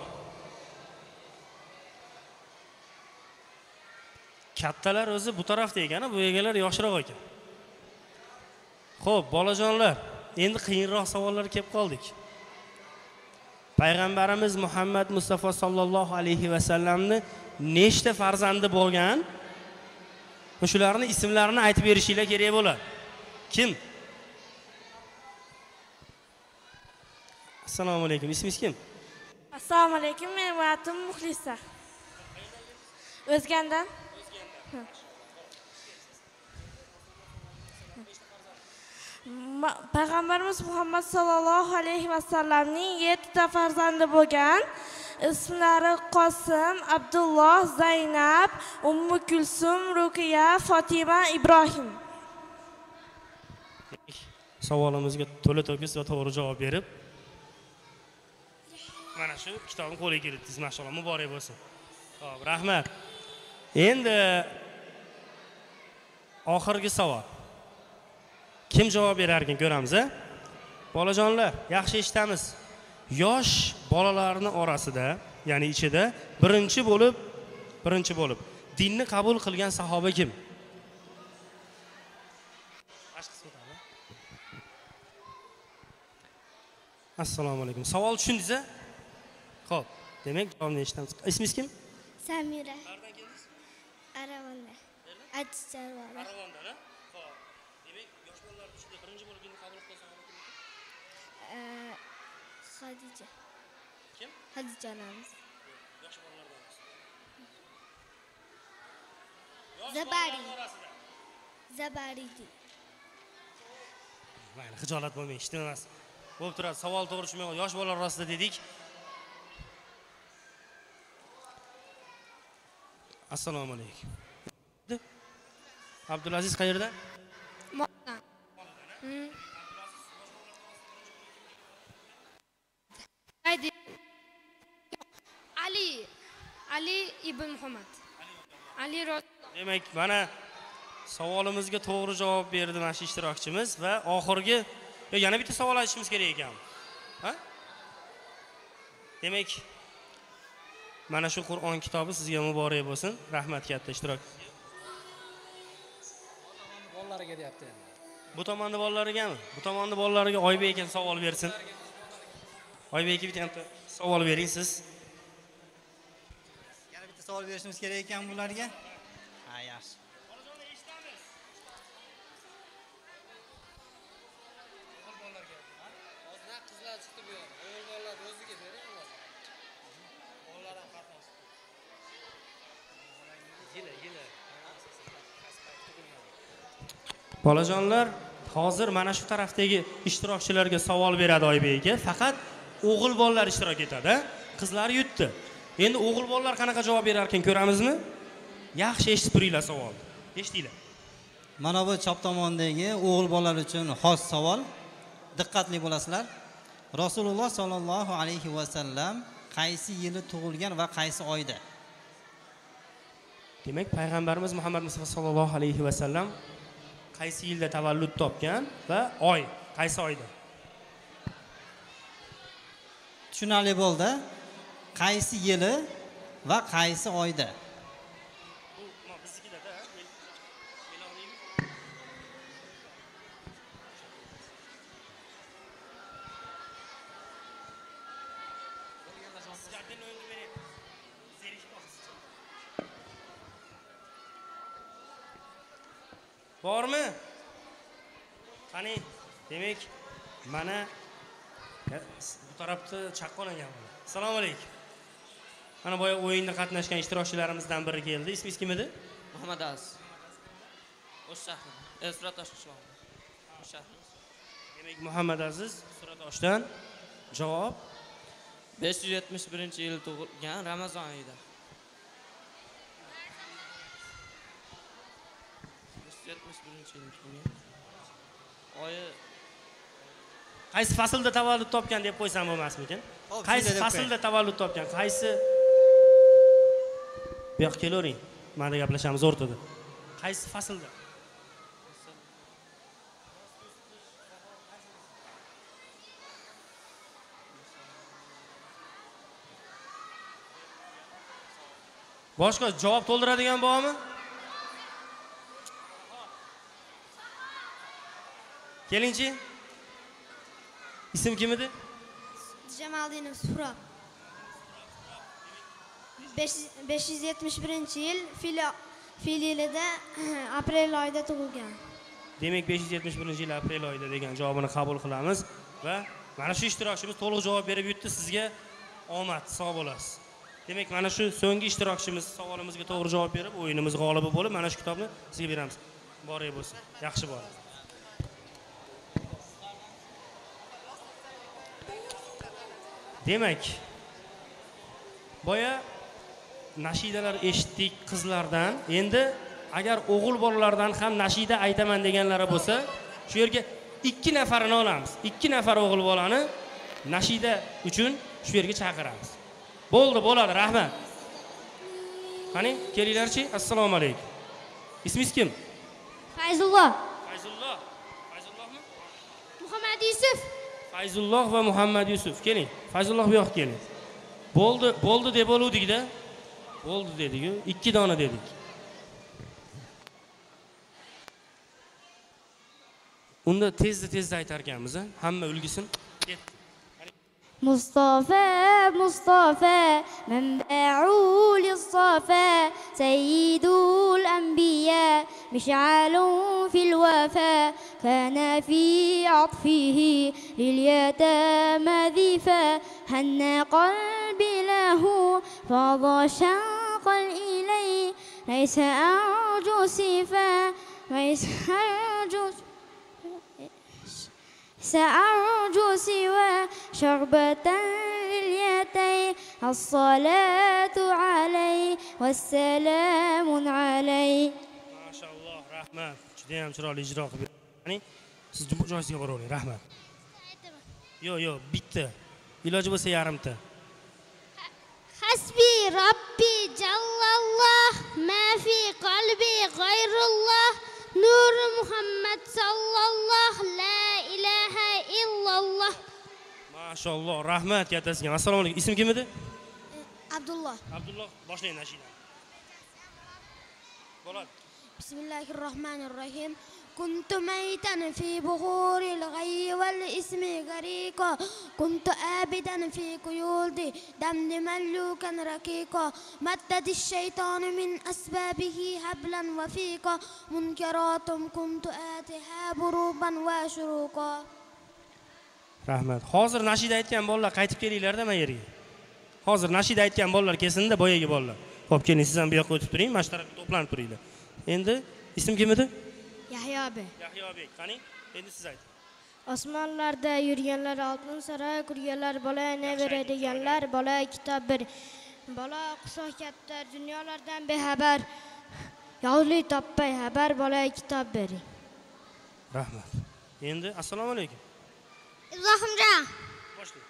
Kattalar o'zi bu tarafda ekan, bu egalar yoshroq ekan. Xo'p, bolajonlar, endi qiyinroq savollar kelib qoldik. Payg'ambarimiz Muhammad Mustafa sallallohu alayhi va sallamni nechta farzandi bo'lgan? Shularning ismlarini aytib berishinglar kerak bo'ladi. Kim? Assalomu alaykum. Ismingiz kim?
Assalomu alaykum. Mening atim Muxlisa. O'zgandan. Payg'ambarimiz Muhammad sallallohu alayhi va sallamning 7 ta farzandi bo'lgan. İsmlari Qosim, Abdulloh, Zaynab, Ummu Kulsum, Ruqiya, Fatima, Ibrohim.
Savolimizga to'la-to'kis va to'g'ri javob berib, mana shu kitobni qo'lga kiritdingiz, mashallah, muborak bo'lsin. Xo'p, rahmat. Endi oxirgi savol. Kim javob berar ekan ko'ramiz, a? Bolajonlar, yaxshi eshitamiz. Yosh bolalarning orasida, ya'ni ichida birinchi bo'lib dinni qabul qilgan sahoba kim? Assalomu alaykum. Savol tushundingiz-a? Xo'p, demak javobni eshitamiz. Ismingiz kim?
Samira. Qayerdan keldingiz? Aravonda. Ajjarvara.
Aravondan, a? Xo'p. Demak, yosh bolalar ichida birinchi bo'lib dinni qabul qilgan sahoba kim?
Xadija.
Kim?
Xadija onamiz.
Yosh bolalardan.
Zabari. Zabaridi.
Mayli, xijolat bo'lmang, eshitmas. Bo'lib turadi, savol to'g'ri tushunmay, yosh bolalar orasida dedik. Assalomu alaykum. Abdulaziz qayerdan?
Mo'dan. Ali ibn Muhammad. Ali Rasululloh.
Demak, mana savolimizga to'g'ri javob berdi mana shu ishtirokchimiz va oxirgi yana bitta savol aytishimiz kerak ekan. Ha? Demak, mana shu Qur'on kitobi sizga muborak bo'lsin. Rahmat katta ishtirok.
Bolalariga deyapti endi.
Bu tomonda bolalarigami? Bu tomonda bolalariga Oybek ekan savol bersin. Oybek aka bitta savol bering siz.
Yana bitta savol berishimiz kerak ekan bularga. Ha, yaxshi.
Qizlar chiqdi bu yerga. O'g'il bolalar o'ziga bering ular. Bolalar ham qatnashdi. Yila.
Bolajonlar, hozir mana shu tarafdagi ishtirokchilarga savol beradi Oybek aka. Faqat o'g'il bolalar ishtirok etadi, qizlar yutdi. Endi o'g'il bolalar qanaqa javob berar ekan ko'ramizmi? Yaxshi eshitib turinglar savolni. Eshitinglar.
Mana bu chap tomondagi o'g'il bolalar uchun xos savol. Diqqatli bo'lasizlar. Rasululloh sallallohu alayhi va sallam qaysi yili tug'ilgan va qaysi oyda?
Demak, payg'ambarimiz Muhammad Mustafa sallallohu alayhi va sallam qaysi yilda tavallud topgan va oy qaysi oyda?
Tushunarli bo'ldi. Qaysi yili va qaysi oyda?
Bormi? Qani, demak, mana bu tarafda chaqqon ekan. Assalomu alaykum. Mana boya o'yinda qatnashgan ishtirokchilarimizdan biri keldi. Ismingiz kim edi?
Muhammad Aziz. O'sh shahri. Suratosh qishlog'i. O'sh shahri.
Demak, Muhammad Aziz Suratoshdan. Javob
571-yil tug'ilgan, Ramazon oyida. 571-yil tug'ilgan. Oyi
qaysi faslda tavallud topgan deb qo'ysam bo'lmasmikin? Qaysi faslda tavallud topgan? Qaysi Bu yoqqa kelavering. Mana gaplashamiz o'rtada. Qaysi faslda? Boshqa javob to'ldiradigan bormi? Kelingchi. Ism kim edi?
Jamaldinov Suhrob. 571-yil fil yilida aprel oyida tug'ilgan.
Demak 571-yil aprel oyida degan javobini qabul qilamiz va mana shu ishtirokchimiz to'liq javob berib yutdi. Sizga omad, sog' bo'lasiz. Demak, mana shu so'nggi ishtirokchimiz savolimizga to'g'ri javob berib, o'yinimiz g'olibi bo'lib, mana shu kitobni sizga beramiz. Boray bo'lsin. Yaxshi bo'lar. Demak, boya nashidalar eshitdik qizlardan. Endi agar o'g'il bolalardan ham nashida aytaman deganlari bo'lsa, shu yerga 2 nafarini olamiz. 2 nafar o'g'il bolani nashida uchun shu yerga chaqiramiz. Bo'ldi, bo'ladi, rahmat. Qani, kelinglarchi. Assalomu alaykum. Ismingiz kim?
Fayzulloh.
Fayzulloh. Fayzullohmi?
Muhammad Yusuf.
Fayzulloh va Muhammad Yusuf. Keling. Fayzulloh bu yoqqa keling. Bo'ldi deb bo'luvdik-da. Bo'ldi dedik-ku. 2 dona dedik. Unda tezda aytar ekanmiz, hamma ulgisin.
مصطفى مصطفى منبع للصفا سيد الأنبياء مشعل في الوفا كان في عطفه لليتامى ذفا هن قلبي له فاض شوقا إليه ليس أرجو سفا ليس أرجو سأرجو سوى شربة لليتيم الصلاة عليه والسلام عليه.
ما شاء الله rahmat. Juda ham chiroyli ijro qilib berdi. Siz joyingizga boravering, rahmat. Yo'q, bitta. Iloji bo'lsa yarimta.
Hasbi Robbi Jallalloh ma fi qalbi g'ayrulloh Nur Muhammad sallalloh la ilaha illalloh.
Mashalloh, rahmat kattasiga. Assalomu alaykum. Ism kim edi?
Abdulloh.
Abdulloh, boshlang nashida. Bo'ladi.
Bismillahirrohmanirrohim. كنت ميتا في بحور الغي والاسم غريقا كنت آبدا في قيود دم ملوكا ركيقا مدد الشيطان من أسبابه حبلا وفيقا منكرات كنت آتها بروبا وشروقا.
Rahmat. Hozir nashida aytgan bolalar qaytib kelinglar-da men yerga. Hozir nashida aytgan bolalar kelsin-da, boyagi bolalar. Xo'p, keling, siz ham bu yoqqa o'tib turing, mana shu tarafga to'planib turinglar. Endi ism kim edi?
Yahyobek.
Yahyobek, qani? Endi siz ayting.
Osmonlarda yurganlar oltin saroy kurganlar bola ne beradiganlar bola kitob bir bola qusoq katta dunyolardan bexabar yovuzlik topmay xabar bola kitob bering.
Rahmat. Endi assalomu alaykum.
Ibrohimjon.
Boshlang.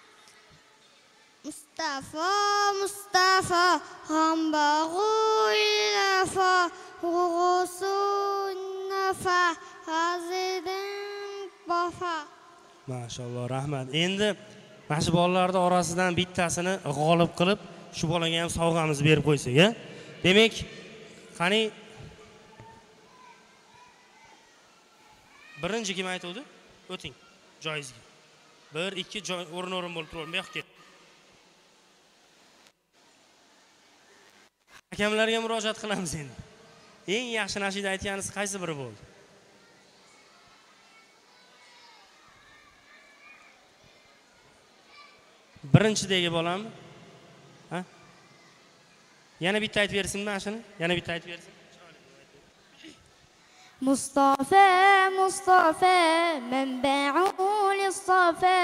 Mustafa hambag'ulafa g'usun nafa hazidan bafa.
Mashalloh, rahmat. Endi mana shu bolalarning orasidan bittasini g'olib qilib, shu bolaga ham sovg'amiz berib qo'ysak, a? Demak, qani birinchi kim aytuvdi? O'ting joyingizga. 1-2 joy o'rin bo'lib turib, bu yoqqa ket. Hakamlarga murojaat qilamiz endi. Eng yaxshi nashida aytganingiz qaysi biri bo'ldi? birinchidagi bolammi? Ha? Yana bitta aytib bersinmi ashuni? Yana bitta aytib bersin.
Mustafa Mustafa manba'ul istafa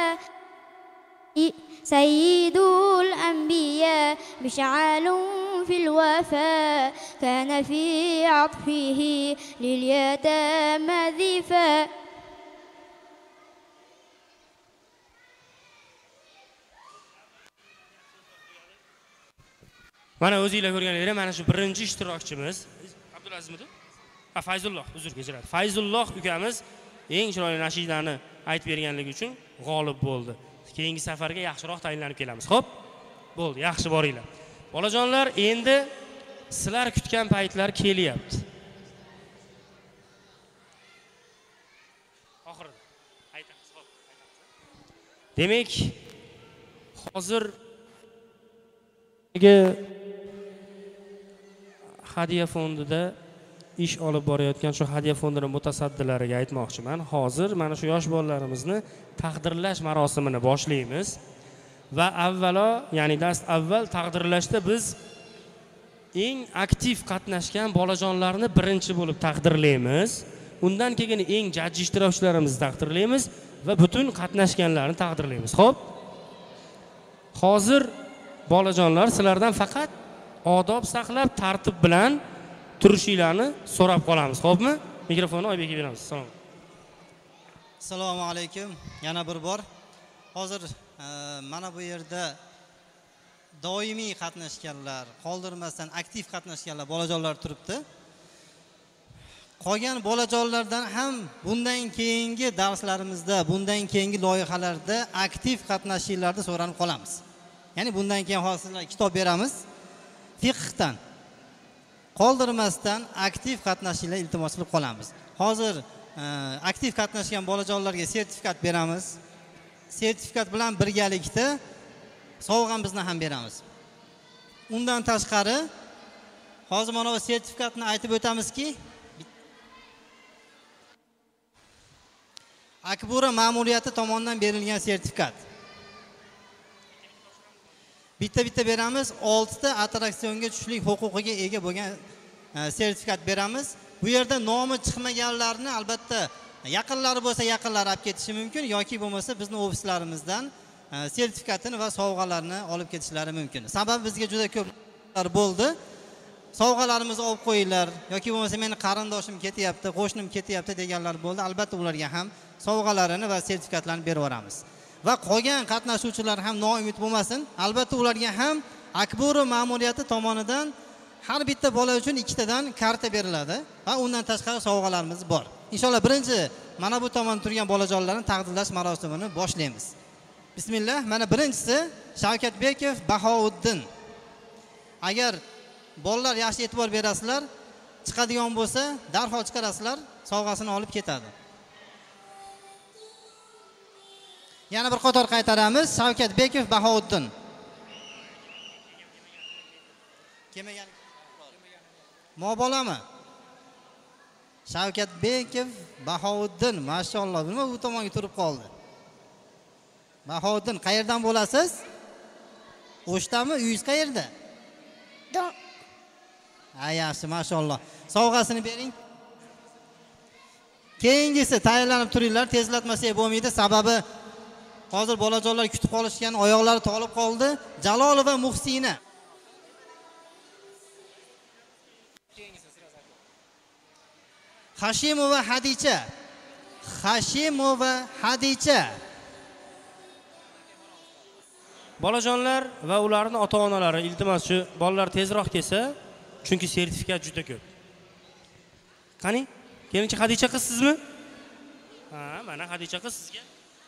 سيد الأنبياء مشعل في الوفاء كان في عطفه لليتامى ذفا
Mana o'zingizlar ko'rganingizdek, mana shu birinchi ishtirokchimiz Abdulazizmidi? Fayzulloh, uzr kechiradi. Fayzulloh ukamiz eng chiroyli nashidalarni aytib berganligi uchun g'olib bo'ldi. Keyingi safarga yaxshiroq tayinlanib kelamiz. Xo'p? Bo'ldi, yaxshi boringlar. Bolajonlar, endi sizlar kutgan paytlar kelyapti. Oxirida aytamiz, xo'p, aytamiz. Demak, hozir hadiya fondida ish olib borayotgan shu hadiya fondining mutasaddilariga aytmoqchiman. Hozir mana shu yosh bolalarimizni taqdirlash marosimini boshlaymiz va avvalo, ya'ni dast avval taqdirlashda biz eng aktiv qatnashgan bolajonlarni birinchi bo'lib taqdirlaymiz. Undan keyin eng jajji ishtirokchilarimizni taqdirlaymiz va butun qatnashganlarni taqdirlaymiz. Xo'p? Hozir bolajonlar, sizlardan faqat odob saqlab, tartib bilan turishinglarni so'rab qolamiz, xo'pmi? Mikrofonni Oybekka beramiz. Salom.
Assalomu alaykum. Yana bir bor. Hozir mana bu yerda doimiy qatnashganlar, qoldirmasdan aktiv qatnashganlar bolajonlar turibdi. Qolgan bolajonlardan ham bundan keyingi darslarimizda, bundan keyingi loyihalarda aktiv qatnashinglarni so'ranib qolamiz. Ya'ni bundan keyin hozirlar kitob beramiz. Fiqhdan qoldirmasdan aktiv qatnashinglar iltimos qilib qolamiz. Hozir aktiv qatnashgan bolajonlarga sertifikat beramiz. Sertifikat bilan birgalikda sovg'amizni ham beramiz. Undan tashqari hozir mana bu sertifikatni aytib o'tamizki, Akbura ma'muriyati tomonidan berilgan sertifikat. Bitta beramiz, 6 ta attraksionga tushlik huquqiga ega bo'lgan sertifikat beramiz. Bu yerda nomi chiqmaganlarni albatta yaqinlari bo'lsa yaqinlari olib ketishi mumkin yoki bo'lmasa bizning ofislarimizdan sertifikatini va sovg'alarni olib ketishlari mumkin. Sababi bizga juda ko'plar bo'ldi. Sovg'alarimizni olib qo'yinglar yoki bo'lmasa meni qarindoshim ketyapti, qo'shnim ketyapti deganlar bo'ldi. Albatta ularga ham sovg'alarini va sertifikatlarni berib yuboramiz. Va qolgan qatnashuvchilar ham noumid bo'lmasin. Albatta ularga ham Akbura ma'muriyati tomonidan har bitta bola uchun 2 tadan karta beriladi va undan tashqari sovg'alarimiz bor. Inshaalloh birinchi mana bu tomonda turgan bolajonlarni taqdirlash marosimini boshlaymiz. Bismillah. Mana birinchisi Shavkatbekov Bahouddin. Agar bolalar yaxshi e'tibor berasizlar, chiqadigan bo'lsa, darhol chiqarasizlar, sovg'asini olib ketadi. Yana bir qator qaytaramiz. Shavkatbekov Bahouddin. Kelmagan. Mo bolami? Shavkatbekov Bahouddin, mashalloh, nima u tomonga turib qoldi. Bahouddin, qayerdan bo'lasiz? O'shdami? Uyingiz qayerda? Yaxshi, mashalloh. Sovg'asini bering. Keyingisi tayyorlanib turinglar, tezlatmasak bo'lmaydi, sababi hozir bolajonlar kutib qolishgan, oyoqlari tolib qoldi. Jalolova Muhsina. Hashimova Hadicha. Hashimova Hadicha.
Bolajonlar va ularning ota-onalari iltimos shu bolalar tezroq kelsa, chunki sertifikat juda ko'p. Qani? Kelinchi Hadicha qiz sizmi? Ha, mana Hadicha qiz sizga.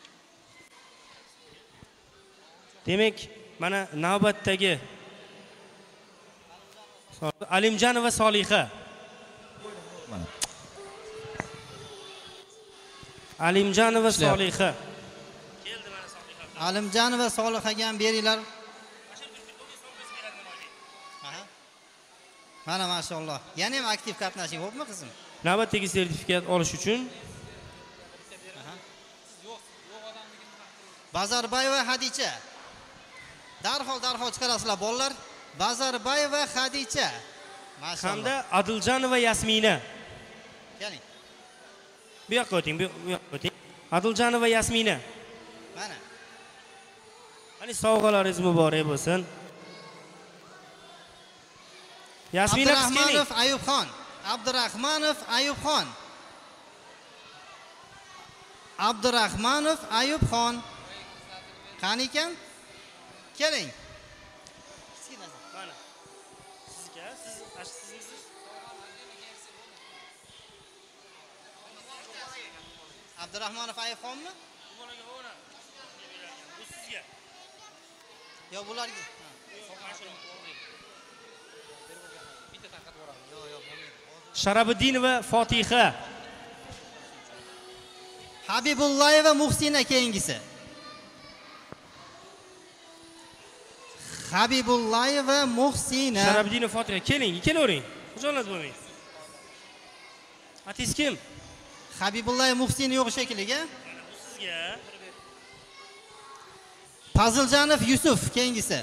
Demak, mana navbatdagi Alimjanova Soliha. Alimjanova Soliha. Keldi mana Soliha.
Alimjanova Solihaga ham beringlar. Mana mashalloh. Yana ham aktiv qatnashing, xo'pmi qizim?
Navbatdagi sertifikat olish uchun
Bazarbayeva Hadicha. Darhol chiqarasizlar bolalar. Bazarbayeva Xadicha. Mashalloh.
Hamda Adiljanova Yasmina.
Keling.
Bu yoqqa o'ting, bu yoqqa o'ting. Adiljanova Yasmina.
Mana.
Qani sovg'alaringiz muborak bo'lsin. Yasmina qiz keling.
Abdurahmonov Ayubxon. Abdurahmonov Ayubxon. Abdurahmonov Ayubxon. Qani ekan? Keling.
Mana. Sizga, sizmisiz?
Abdurahmonov Ayubxonmi?
Bu sizga.
Yo bularga.
Sharabiddinova Fotiha.
Habibullayeva Muhsina keyingisi. Habibullayeva Muhsina.
Sharabiddinova Fotiha, keling, kelavering. Xijolat bo'lmang. Atingiz kim?
Habibullayeva Muhsina yo'q shekilliga.
Bu sizga.
Faziljanov Yusuf keyingisi.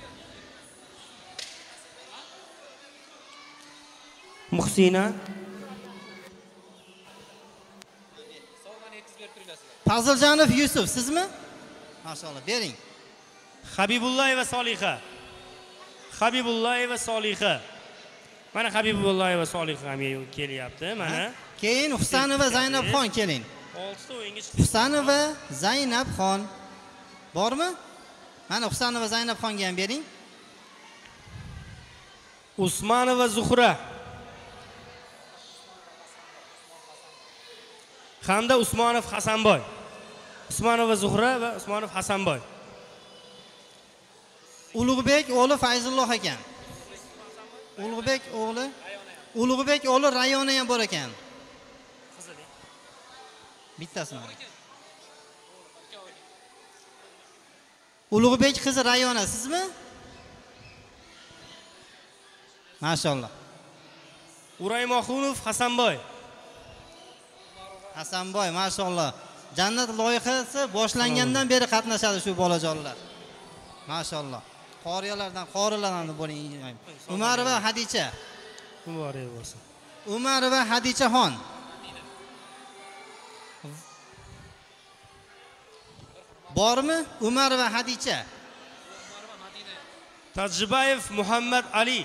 Muhsina.
Faziljanov Yusuf sizmi? Mashalloh, bering.
Habibullayeva Soliha. Habibullayeva Soliha. Mana Habibullayeva Soliha ham kelyapti, mana.
Keyin Husanova Zaynabxon keling.
6 ta o'yinga chiqdi.
Husanova Zaynabxon. Bormi? Mana Husanova Zaynabxonga ham bering.
Usmanova Zuhra. Hamda Usmonov Hasanboy. Usmonova Zuhra va Usmonov Hasanboy.
Ulug'bek o'g'li Fayzulloh ekan. Ulug'bek o'g'li Rayona ham bor ekan. Bittasimi? Ulug'bek qizi Rayona sizmi? Mashalloh.
Uraymoxunov Hasanboy.
Hasanboy, mashalloh. Jannat loyihasi boshlangandan beri qatnashadi shu bolajonlar. Mashalloh. Qorilardan bo'ling. Umarova Hadicha.
Muborak bo'lsin.
Umarova Hadichaxon. Bormi? Umarova Hadicha.
Tajribayev Muhammad Ali.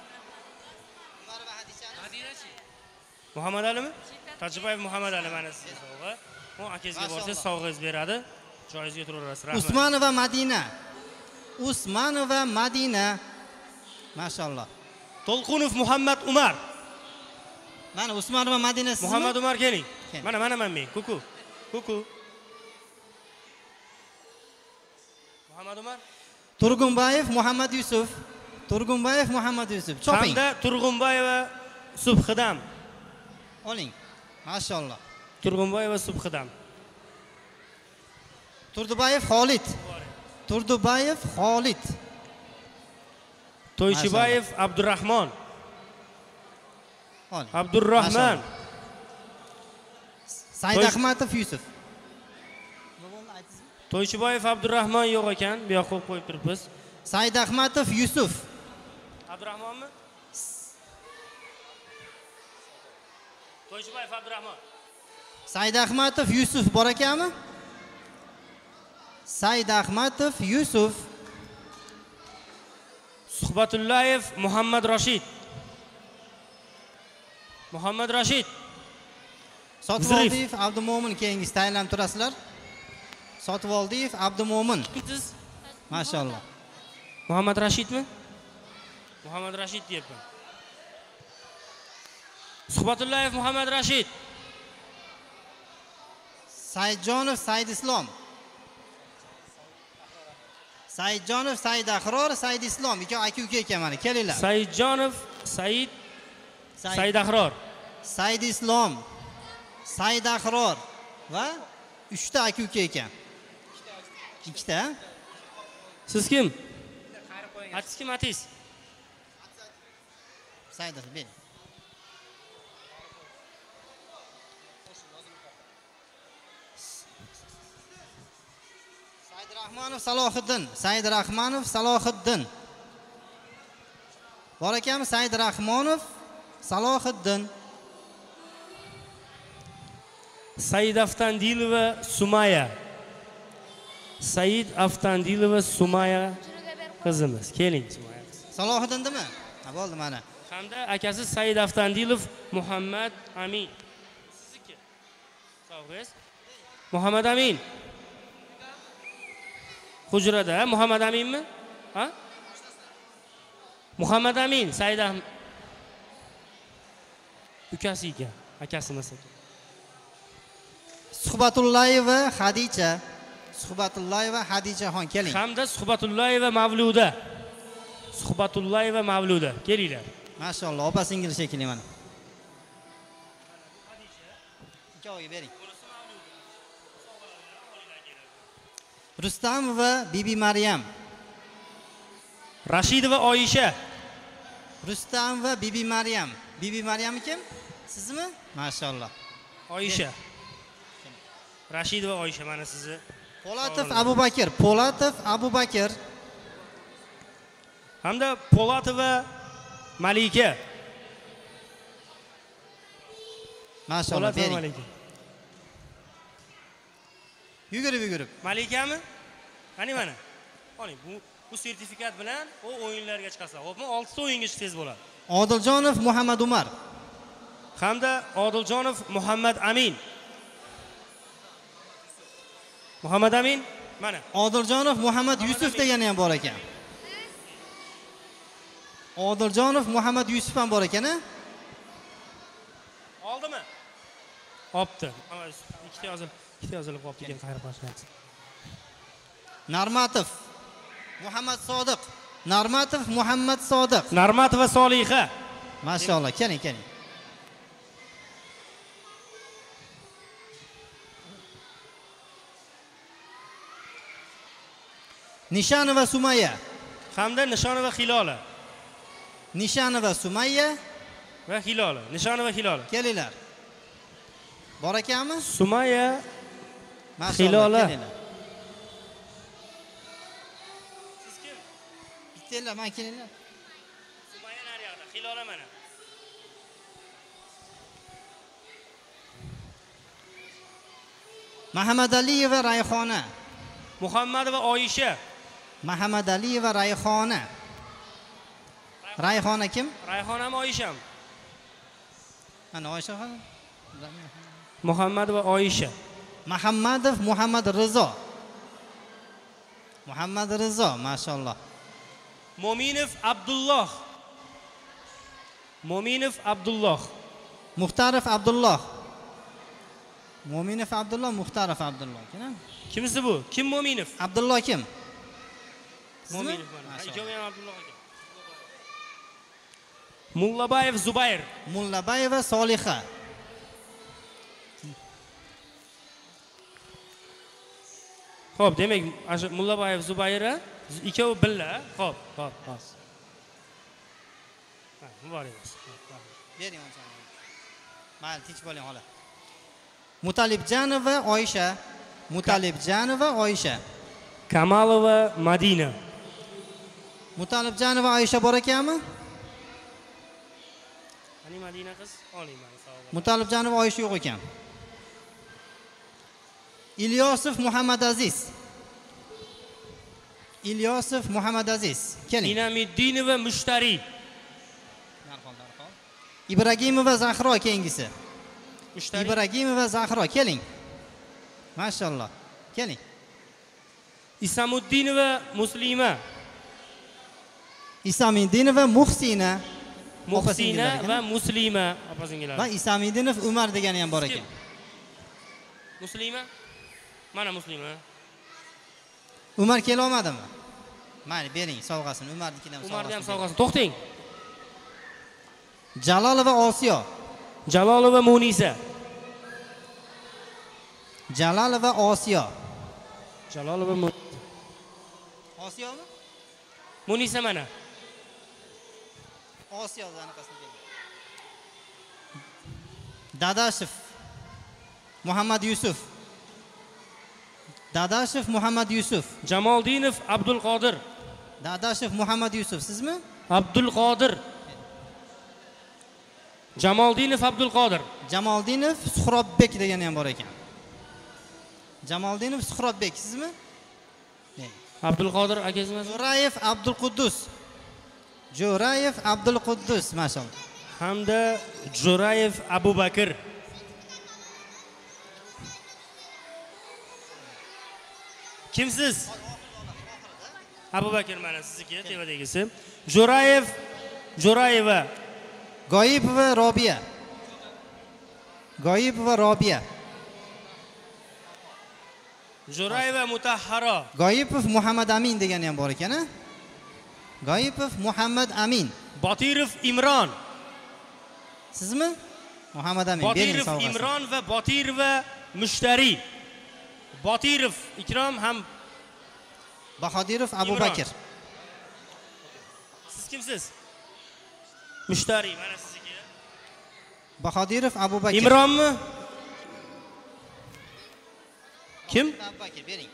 Muhammad Alimi? Tajribayev Muhammad Ali mana sizga sovg'a. U akangizga borsangiz sovg'angiz beradi. Joyingizga o'tiraverasiz. Rahmat.
Usmanova Madina. Usmanova Madina. Mashalloh.
To'lqunov Muhammad Umar.
Mana Usmanova Madina sizmi?
Muhammad Umar keling. Mana men. Kuku. Muhammad Umar.
Turg'unbayev Muhammad Yusuf. Choping.
Hamda Turg'unbayeva Subhidam.
Oling. Mashalloh.
Turg'unbayeva Subhidam.
Turdubayev Xolid.
To'ychibayev Abdurrahmon.
Oling.
Abdurrahman.
Saidahmatov Yusuf.
To'ychibayev Abdurrahmon yo'q ekan, bu yoqqa qo'yib turibmiz.
Saidahmatov Yusuf.
Abdurrahmonmi? To'ychibayev Abdurrahmon.
Saidahmatov Yusuf bor ekanmi? Saidahmatov Yusuf.
Suhbatullayev Muhammad Rashid.
Sotvoldiyev Abdumo'min keyingi tayinlanib turasizlar. Sotvoldiyev Abdumo'min. Mashalloh.
Muhammad Rashidmi? Muhammad Rashid deyapman. Suhbatullayev Muhammad Rashid.
Saidjonov Saidislom. Saidjonov Saidahror, Saidislom. Ikki aka-uka ekan mana. Kelinglar.
Saidjonov Saidahror.
Saidislom. Saidahror va 3 ta aka-uka ekan. 2 ta.
Siz kim? Atis kim Atis?
Saidov bering. Rahmonov Salohiddin. Said Rahmonov Salohiddin. Bor ekanmi? Said Rahmonov Salohiddin.
Said Aftandilova Sumaya. Said Aftandilova Sumaya qizimiz. Keling, Sumaya qiz.
Salohiddindimi? Ha, bo'ldi mana.
Hamda akasi Said Aftandilov Muhammad Amin. Sizniki. Sog'ingiz? Muhammad Amin. Hujrada Muhammad Aminmi? Ha? Muhammad Amin, Said Ahmad. Ukasi ekan, akasi emas ekan.
Suhbatullayeva Xadicha. Suhbatullayeva Xadichaxon keling.
Hamda Suhbatullayeva Mavluda. Suhbatullayeva Mavluda. Kelinglar.
Mashallah, opa singil shekilli mana. Ikkoviga bering. Rustamova Bibi Maryam.
Rashidova Oyisha.
Rustamova Bibi Maryam. Bibi Maryam kim? Sizmi? Mashallah.
Oyisha. Rashidova Oyisha mana sizni.
Polatov Abubakir. Polatov Abubakir.
Hamda Polatova Malika.
Mashallah, bering. Yugurib.
Malikami? Qani mana. Oling, bu sertifikat bilan o o'yinlarga chiqasiz. Xo'pmi? 6 ta o'yinga chiqsangiz bo'ladi.
Odiljonov Muhammad Umar.
Hamda Odiljonov Muhammad Amin. Muhammad Amin mana.
Odiljonov Muhammad Yusuf degani ham bor ekan. Odiljonov Muhammad Yusuf ham bor ekan-a?
Oldimi? Opti. Ikkita yozilib qolibdi ekan, xayr qilsin.
Narmatov Muhammad Sodiq. Narmatov Muhammad Sodiq.
Narmatova Soliha.
Mashallah, keling. Nishanova Sumaya.
Hamda Nishonova Hilola.
Nishanova Sumaya
va Hilola. Nishonova Hilola.
Kelinglar. Bor ekanmi?
Sumaya
Hilola. Siz kim? Bittanglar, men kelinglar.
Sumaya naryoqda, Hilola mana.
Muhammad Aliyeva Rayhona.
Muhammadova Oyisha.
Muhammad Aliyeva Rayhona. Rayhona kim?
Rayhonami Oyisham?
Ana Oyisha xonim.
Muhammadova Oyisha.
Muhammadov Muhammad Rizo. Muhammad Rizo, mashallah.
Mo'minov Abdulloh. Mo'minov Abdulloh.
Muxtarov Abdulloh. Mo'minov Abdulloh, Muxtarov Abdulloh.
Kimisi bu? Kim Mo'minov?
Abdulloh kim?
Mo'minov mana. Ikkovi ham Abdulloh ekan. Mullabayev Zubayr.
Mullabayeva Soliha.
Xo'p, demak, Mullabayev Zubayra ikkovi billa. Xo'p. Ha, muborak.
Bering o'nchani. Mayli, tinch bo'ling xola. Mutalibjanova Oyisha. Mutalibjanova Oyisha.
Kamalova Madina.
Mutalibjanova Oyisha bor ekanmi?
Qani Madina qiz? Oling mana savob.
Mutalibjanova Oyisha yo'q ekan. İlyosov Muhammad Aziz. İlyosov Muhammad Aziz. Keling.
Inamiddinova Mushtari.
Ibragimova Zahro keyingisi.
Mushtari.
Ibragimova Zahro, keling. Mashallah. Keling.
Isamuddinova Muslima.
Isamiddinova Muhsina.
Muhsina va Muslima opa-singillar.
Va Isamiddinov Umar degani ham bor ekan.
Muslima? Mana Muslima.
Umar kela olmadimi? Mayli, bering sovg'asini. Umarnikidan sovg'asini.
Umarga ham sovg'asini. To'xting.
Jalolova Osiyo.
Jalolova Munisa.
Jalolova Osiyo.
Jalolova
Osiyomi?
Munisa mana.
Osiyo anaqasini keling. Dadashev Muhammad Yusuf. Dadashev Muhammad Yusuf.
Jamoldinov Abdulqodir.
Dadashev Muhammad Yusuf sizmi?
Abdulqodir. Jamoldinov Abdulqodir.
Jamoldinov Suhrobbek degani ham bor ekan. Jamoldinov Suhrobbek sizmi?
Abdulqodir akasimi?
Jo'rayev Abdulquddus. Jo'rayev Abdulquddus, maşallah.
Hamda Jo'rayev Abubakir. Kimsiz? Abubakir mana sizniki, tevadagisi. Jo'rayev, Jo'rayeva.
Goyipova Robiya. Goyipova Robiya.
Jo'rayeva Mutahharo.
Goyipov Muhammad Amin degani ham bor ekan, a? Goyipov Muhammad Amin.
Botirov Imron.
Sizmi? Muhammad Amin.
Botirov Imron va Botirova Mushtari. Botirov Ikrom ham
Bahodirov Abubakir.
Siz kimsiz? Mushtari mana sizniki.
Bahodirov Abubakir.
Imronmi? Kim?
Abubakir bering.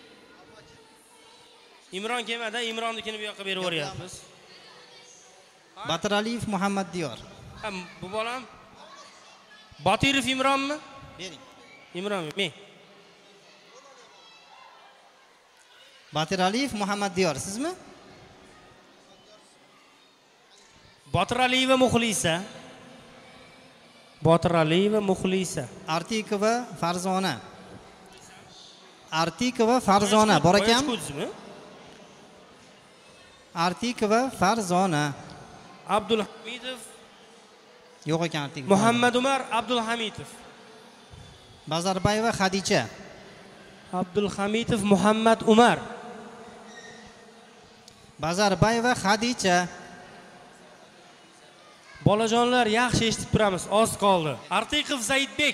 Imron kelmadi, Imronnikini bu yoqqa berib o'ryapmiz.
Batiraliyev Muhammad Diyor.
Bu bolam Botirov Imronmi?
Bering.
Imron men.
Batiraliyev Muhammad Diyor sizmi?
Botiraliyeva Muxlisa. Botiraliyeva Muxlisa.
Artikova Farzona. Artikova Farzona bor ekan? Artikova Farzona.
Abdulhamidov.
Yo'q ekan Artikova.
Muhammad Umar Abdulhamidov.
Bazarbayeva Xadicha.
Abdulhamidov Muhammad Umar.
Bazarbayeva Xadicha.
Bolajonlar yaxshi eshitib turamiz, oz qoldi. Artiqov Zaidbek.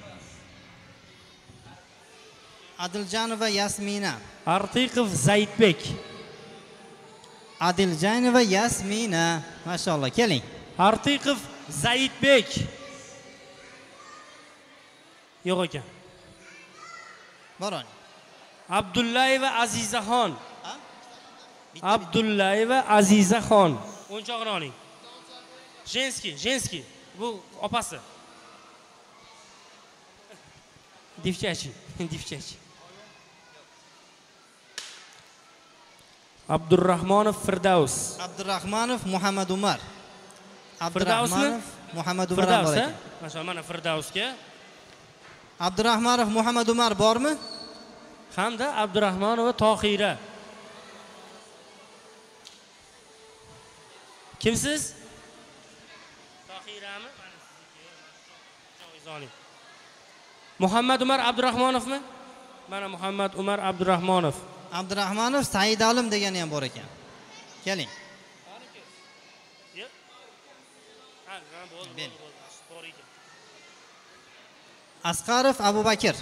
Adiljanova Yasmina.
Artiqov Zaidbek.
Adiljanova Yasmina. Mashallah, keling.
Artiqov Zaidbek. Yo'q ekan.
Boron.
Abdullayeva Azizaxon. Abdullayeva Azizaxon. O'nchoqni oling. Женский. Bu opasi. Девчачий. Abdurrahmonov Firdaus.
Abdurrahmonov Muhammad Umar.
Firdausmi?
Muhammad Umar bor ekan.
Masalan, mana Firdausga.
Abdurrahmonov Muhammad Umar bormi?
Hamda Abdurrahmonova Tohira. Kimsiz? Tohirami? Muhammad Umar Abdurrahmonovmi? Mana Muhammad Umar Abdurrahmonov.
Abdurrahmonov Said Olim degani ham bor ekan. Keling. Asqarov Abubakir.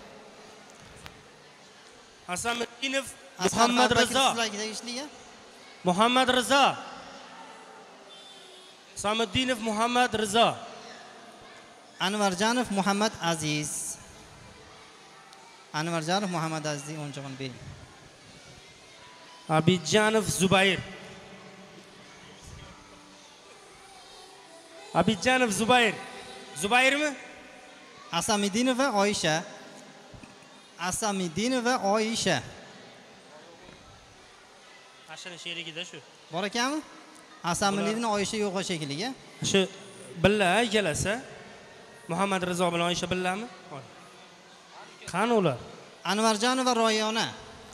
Asamiddinov Muhammad Rizo. Muhammad Rizo. Asamiddinov Muhammad Rizo.
Anvarjanov Muhammad Aziz. Anvarjanov Muhammad Aziz o'nchog'ini bering.
Abidjanov Zubayr. Abidjanov Zubayr. Zubayrmi?
Asamiddinova Oyisha. Asamiddinova Oyisha.
Ashana sherigida shu.
Bor ekanmi? Asamiddinova Oyisha yo'q shekilliga.
Shu billa kelasa Muhammad Rizo bilan Oyisha billami? Qani ular?
Anvarjanova Royona.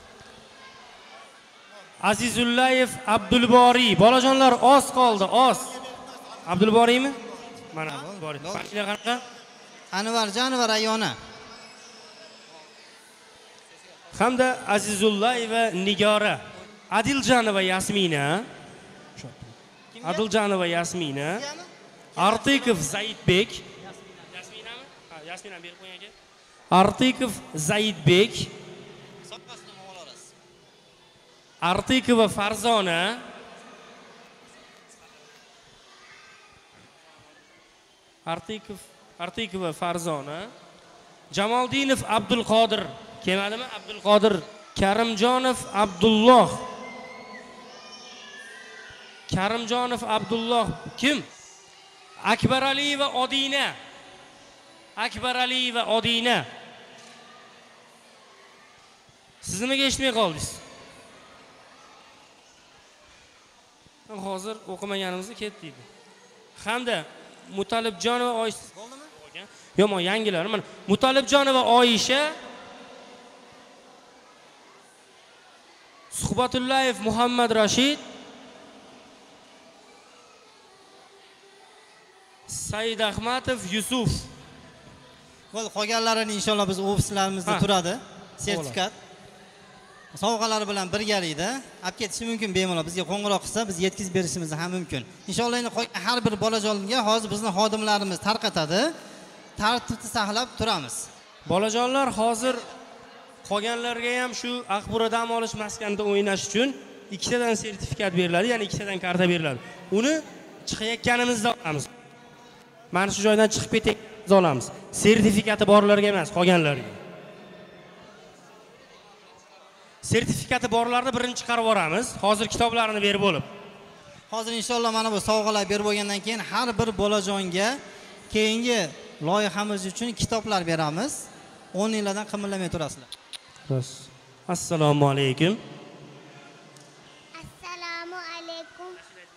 Azizullayev Abdulbori. Bolajonlar oz qoldi, oz. Abdulboriymi? Mana Bori. Familiya qanaqa?
Anvarjanova Rayona.
Hamda Azizullayeva Nigora. Adiljanova Yasmina. Adiljanova Yasmina. Artiqov Zaidbek. Yasminami? Ha, Yasmina berib qo'ying aka. Artiqov Zaidbek. Artiqova Farzona. Artiqova Farzona. Jamoldinov Abdulqodir. kelmadimi? Abdulqodir Karimjonov Abdulloh. Karimjonov Abdulloh kim? Akbar Ali va Odina. Akbar Ali va Odina. Siz nimaga eshitmay qoldingiz? Hozir o'qimaganimizni ketdik. Hamda Mutalibjonova Oyisha. Bo'ldimi? Yo'q, yangilar. Mana Mutalibjonova Oyisha, Suhbatullayev Muhammad Rashid, Said Ahmatov Yusuf.
Qo'l qolganlarini inshaalloh biz ofislarimizda turadi. Sertifikat sovg'alari bilan birgalikda olib ketishi mumkin bemalol. Bizga qo'ng'iroq qilsa, biz yetkazib berishimiz ham mumkin. Inshaalloh endi har bir bolajonga hozir bizning xodimlarimiz tarqatadi. Tartibni saqlab turamiz.
Bolajonlar hozir qolganlarga ham shu Aqbura dam olish maskanida o'ynash uchun ikkitadan sertifikat beriladi, ya'ni ikkitadan karta beriladi. Uni chiqayotganimizda olamiz. Mana shu joydan chiqib ketib olamiz. Sertifikati borlarga emas, qolganlarga. Sertifikati borlarni birinchi chiqarib yuboramiz. Hozir kitoblarini berib bo'lib.
Hozir inshaalloh mana bu sovg'alar berib bo'lgandan keyin har bir bolajonga keyingi loyihamiz uchun kitoblar beramiz. 10 yillardan qimirlamay turasizlar.
Assalomu alaykum.
Assalomu alaykum.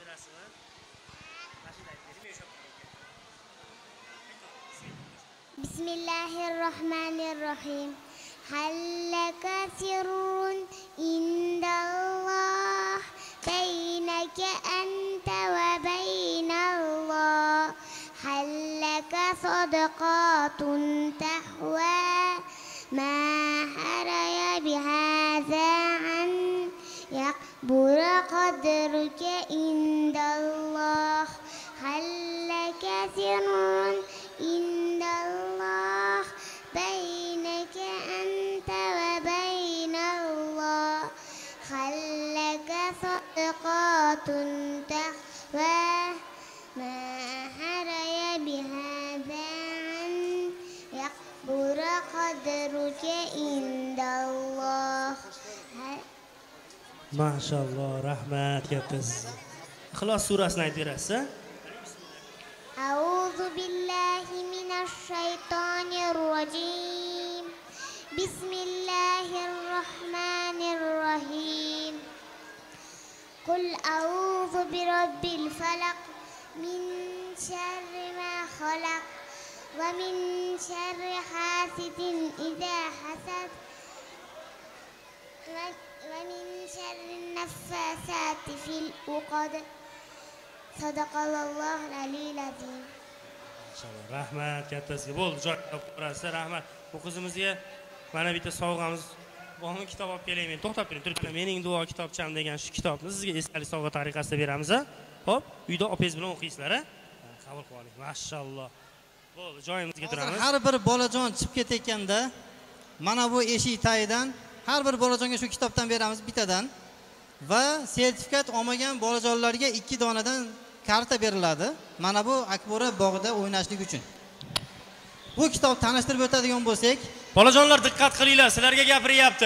Bismillahirrohmanirrohim. Hallaka sirrun indalloh baynaka anta va baynalloh. Hallaka sadaqatun tahwa ma haraya bihadza an yaqbura qadruka indalloh. Hallaka sirrun indalloh baynaka anta va baynalloh. Hallaka sadaqatun tahwa ma haraya bihadza an yaqbura qadruka indalloh.
Mashalloh, rahmat kattasiz. Ixlos surasini aytib berasiz.
A'udhu billahi minash shaytonir rojim. Bismillahirrohmanirrohim. Qul a'udhu birabbil falaq min sharri ma khalaq wa min sharri hasidin idha hasad wa min sharri naffasati fil uqad. Sadaqallohul aliyyil azim.
Inshaalloh rahmat kattasiga. Bo'ldi, joy topib turasiz. Rahmat. Bu qizimizga mana bitta sovg'amiz bormi, kitob olib kelayman. To'xtab turing, turib. Mening duo kitobcham degan shu kitobni sizga esdalik sovg'a tariqasida beramiz. Xo'p, uyda opingiz bilan o'qiysizlar, ha? Qabul qilib oling. Mashalloh. Bo'ldi, joyimizga turamiz.
Har bir bolajon chiqib ketayotganda mana bu eshik tagidan har bir bolajonga shu kitobdan beramiz, bittadan. Va sertifikat olmagan bolajonlarga 2 donadan karta beriladi. Mana bu Akbura bog'ida o'ynashlik uchun. Bu kitob tanishtirib o'tadigan bo'lsak,
bolajonlar diqqat qilinglar, sizlarga gapiryapti.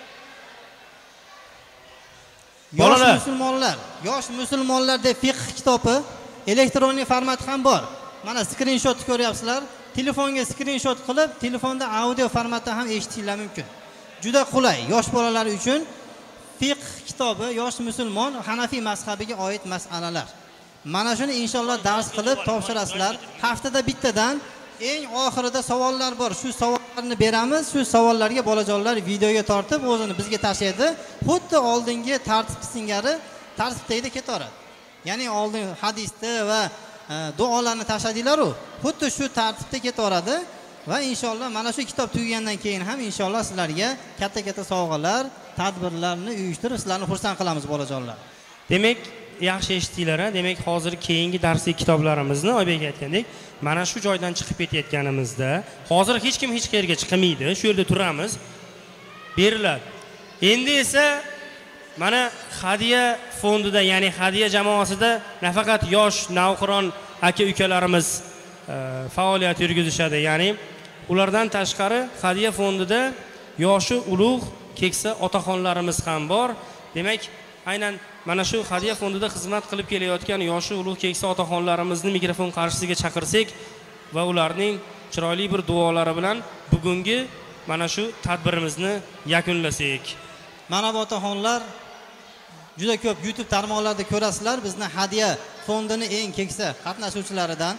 Yosh musulmonlar deb fiqh kitobi elektron format ham bor. Mana skrinshot ko'ryapsizlar. Telefonga skrinshot qilib, telefonda audio formatda ham eshitishingiz mumkin. Juda qulay yosh bolalar uchun. Fiqh kitobi yosh musulmon Hanafiy mazhabiga oid masalalar. Mana shuni inshaalloh dars qilib topshirasizlar. Haftada bittadan eng oxirida savollar bor. Shu savollarni beramiz. Shu savollarga bolajonlar videoga tortib o'zini bizga tashlaydi. Xuddi oldingi tartib singari tartibda ketaveradi. Ya'ni oldin hadisda va duolarni tashladinglar-ku, xuddi shu tartibda ketaveradi va inshaalloh mana shu kitob tugagandan keyin ham inshaalloh sizlarga katta-katta sovg'alar, tadbirlarni uyushtirib sizlarni xursand qilamiz bolajonlar.
Demak, yaxshi eshitdinglar, demak hozir keyingi darslik kitoblarimizni Oybek aytgandek, mana shu joydan chiqib ketayotganimizda, hozir hech kim hech qayerga chiqmaydi, shu yerda turamiz, beriladi. Endi esa mana hadiya fondida, ya'ni hadiya jamoasida nafaqat yosh navqiron aka-ukalarimiz faoliyat yurgizishadi, ya'ni ulardan tashqari hadiya fondida yoshi ulug' keksa otaxonlarimiz ham bor. Demak, aynan mana shu hadiya fondida xizmat qilib kelayotgan yoshi ulug' keksa otaxonlarimizni mikrofon qarshisiga chaqirsak va ularning chiroyli bir duolari bilan bugungi mana shu tadbirimizni yakunlasak.
Mana bu otaxonlar juda ko'p YouTube tarmoqlarida ko'rasizlar bizni hadiya fondini eng keksa qatnashuvchilaridan.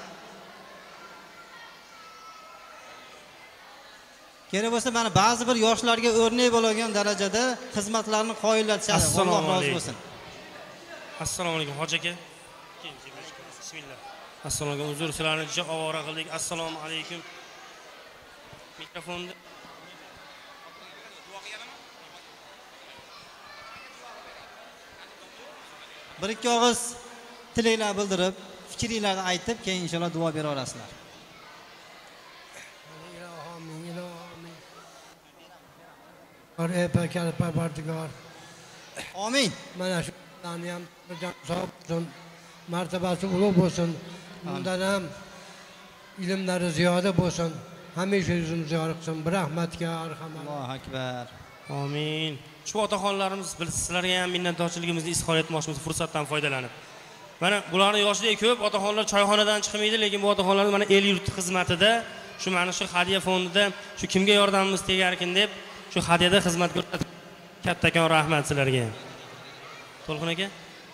Kerak bo'lsa mana ba'zi bir yoshlarga o'rnak bo'ladigan darajada xizmatlarni qoyillatishadi. Alloh rozi bo'lsin.
Assalomu alaykum hoji aka. Bismillah. Assalomu alaykum. Uzr sizlarni juda ovora qildik. Assalomu alaykum. Mikrofonni
bir ikki og'iz tilaklar bildirib, fikringizni aytib, keyin inshaalloh duo bera olasizlar.
Ey Parvardigor.
Amin.
Mana shularni ham sog' bo'lsin, martabasi ulug' bo'lsin. Undan ham ilmlari ziyoda bo'lsin. Hamisha yuzimiz ziyorat qilsin. Bir rahmatga arhamar.
Allohu akbar.
Amin. Shu otaxonlarimiz sizlarga ham minnatdorchiligimizni izhor etmoqchimiz fursatdan foydalanib. Mana bularning yoshidagi ko'p otaxonlar choyxonadan chiqmaydi, lekin bu otaxonlar mana el yurt xizmatida, shu mana shu hadiya fondida shu kimga yordamimiz tegarkin deb shu hadiyada xizmat ko'rsatib kattakon rahmat sizlarga. To'lqin aka?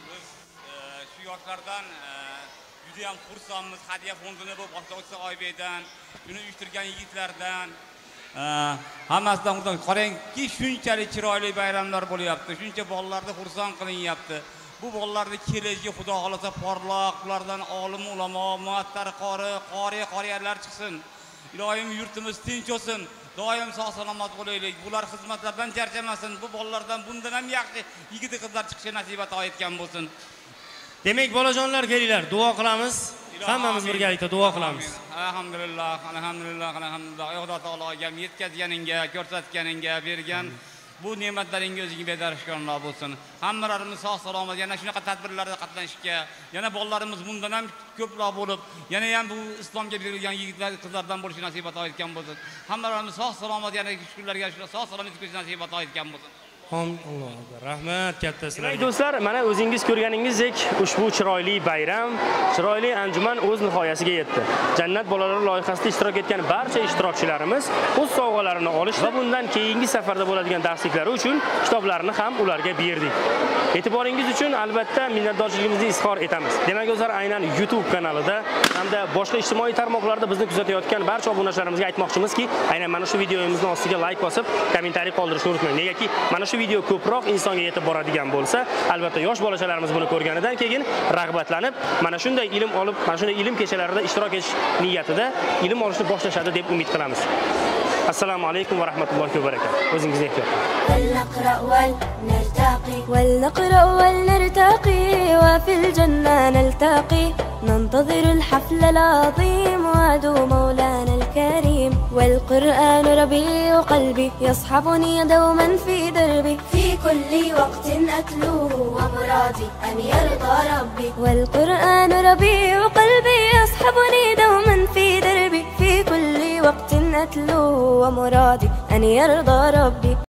Shu yoshlardan juda ham xursandmiz. Hadiya fondini bu boshlovchi Oybekdan, uni uyushtirgan yigitlardan hammasidan xursand. Qarangki, shunchalik chiroyli bayramlar bo'lyapti. Shuncha bolalarni xursand qilinyapti. Bu bolalarning kelajagi Xudo xolasa porloq, ulardan olim ulamo, muattar qoriyalar chiqsin. Ilohim yurtimiz tinch bo'lsin. Doim sog' salomat bo'laylik. Bular xizmatlardan charchamasin. Bu bolalardan bundan ham yaxshi yigit qizlar chiqishi nasib etgan bo'lsin.
Demak, bolajonlar kelinglar, duo qilamiz. Hammamiz birgalikda duo qilamiz.
Alhamdulillah, alhamdulillah, alhamdulillah. Xudo taologa yetkazganingga, ko'rsatganingga bergan bu ne'matlaringga o'zingga bedarishkonlar bo'lsin. Hammalarimiz sog' salomat, yana shunaqa tadbirlarda qatnashishga, yana bolalarimiz bundan ham ko'proq bo'lib, yana ham bu islomga berilgan yigitlar, qizlardan bo'lishi nasib etgan bo'lsin. Hammalarimiz sog' salomat, yana shukurlarga sog' salomat ko'rish nasib etgan bo'lsin.
Alloh akbar. Rahmat katta sizlarga. Do'stlar, mana o'zingiz ko'rganingizdek, ushbu chiroyli bayram, chiroyli anjuman o'z nihoyasiga yetdi. Jannat bolalari loyihasida ishtirok etgan barcha ishtirokchilarimiz o'z sovg'alarini olish va bundan keyingi safarda bo'ladigan darsliklari uchun kitoblarni ham ularga berdik. E'tiboringiz uchun albatta minnatdorchiligimizni izhor etamiz. Demak, o'zlar aynan YouTube kanalida hamda boshqa ijtimoiy tarmoqlarda bizni kuzatayotgan barcha obunachilarimizga aytmoqchimizki, aynan mana shu videomizning ostiga like bosib, kommentariy qoldirishni unutmang. Negaki, mana shu video ko'proq insonga yetib boradigan bo'lsa, albatta yosh bolachalarimiz buni ko'rganidan keyin rag'batlanib, mana shunday ilm olib, mana shunday ilm kechalarida ishtirok etish niyatida ilm olishni boshlashadi deb umid qilamiz. Assalomu alaykum va rahmatullohi va barakatuh. O'zingizni ehtiyot qiling.
ولنقرأ ولنرتقي وفي الجنة نلتقي ننتظر الحفل العظيم وعدو مولانا الكريم والقرآن ربيع قلبي يصحبني دوما في دربي في كل وقت أتلوه ومرادي أن يرضى ربي والقرآن ربيع قلبي يصحبني دوما في دربي في كل وقت أتلوه ومرادي أن يرضى ربي.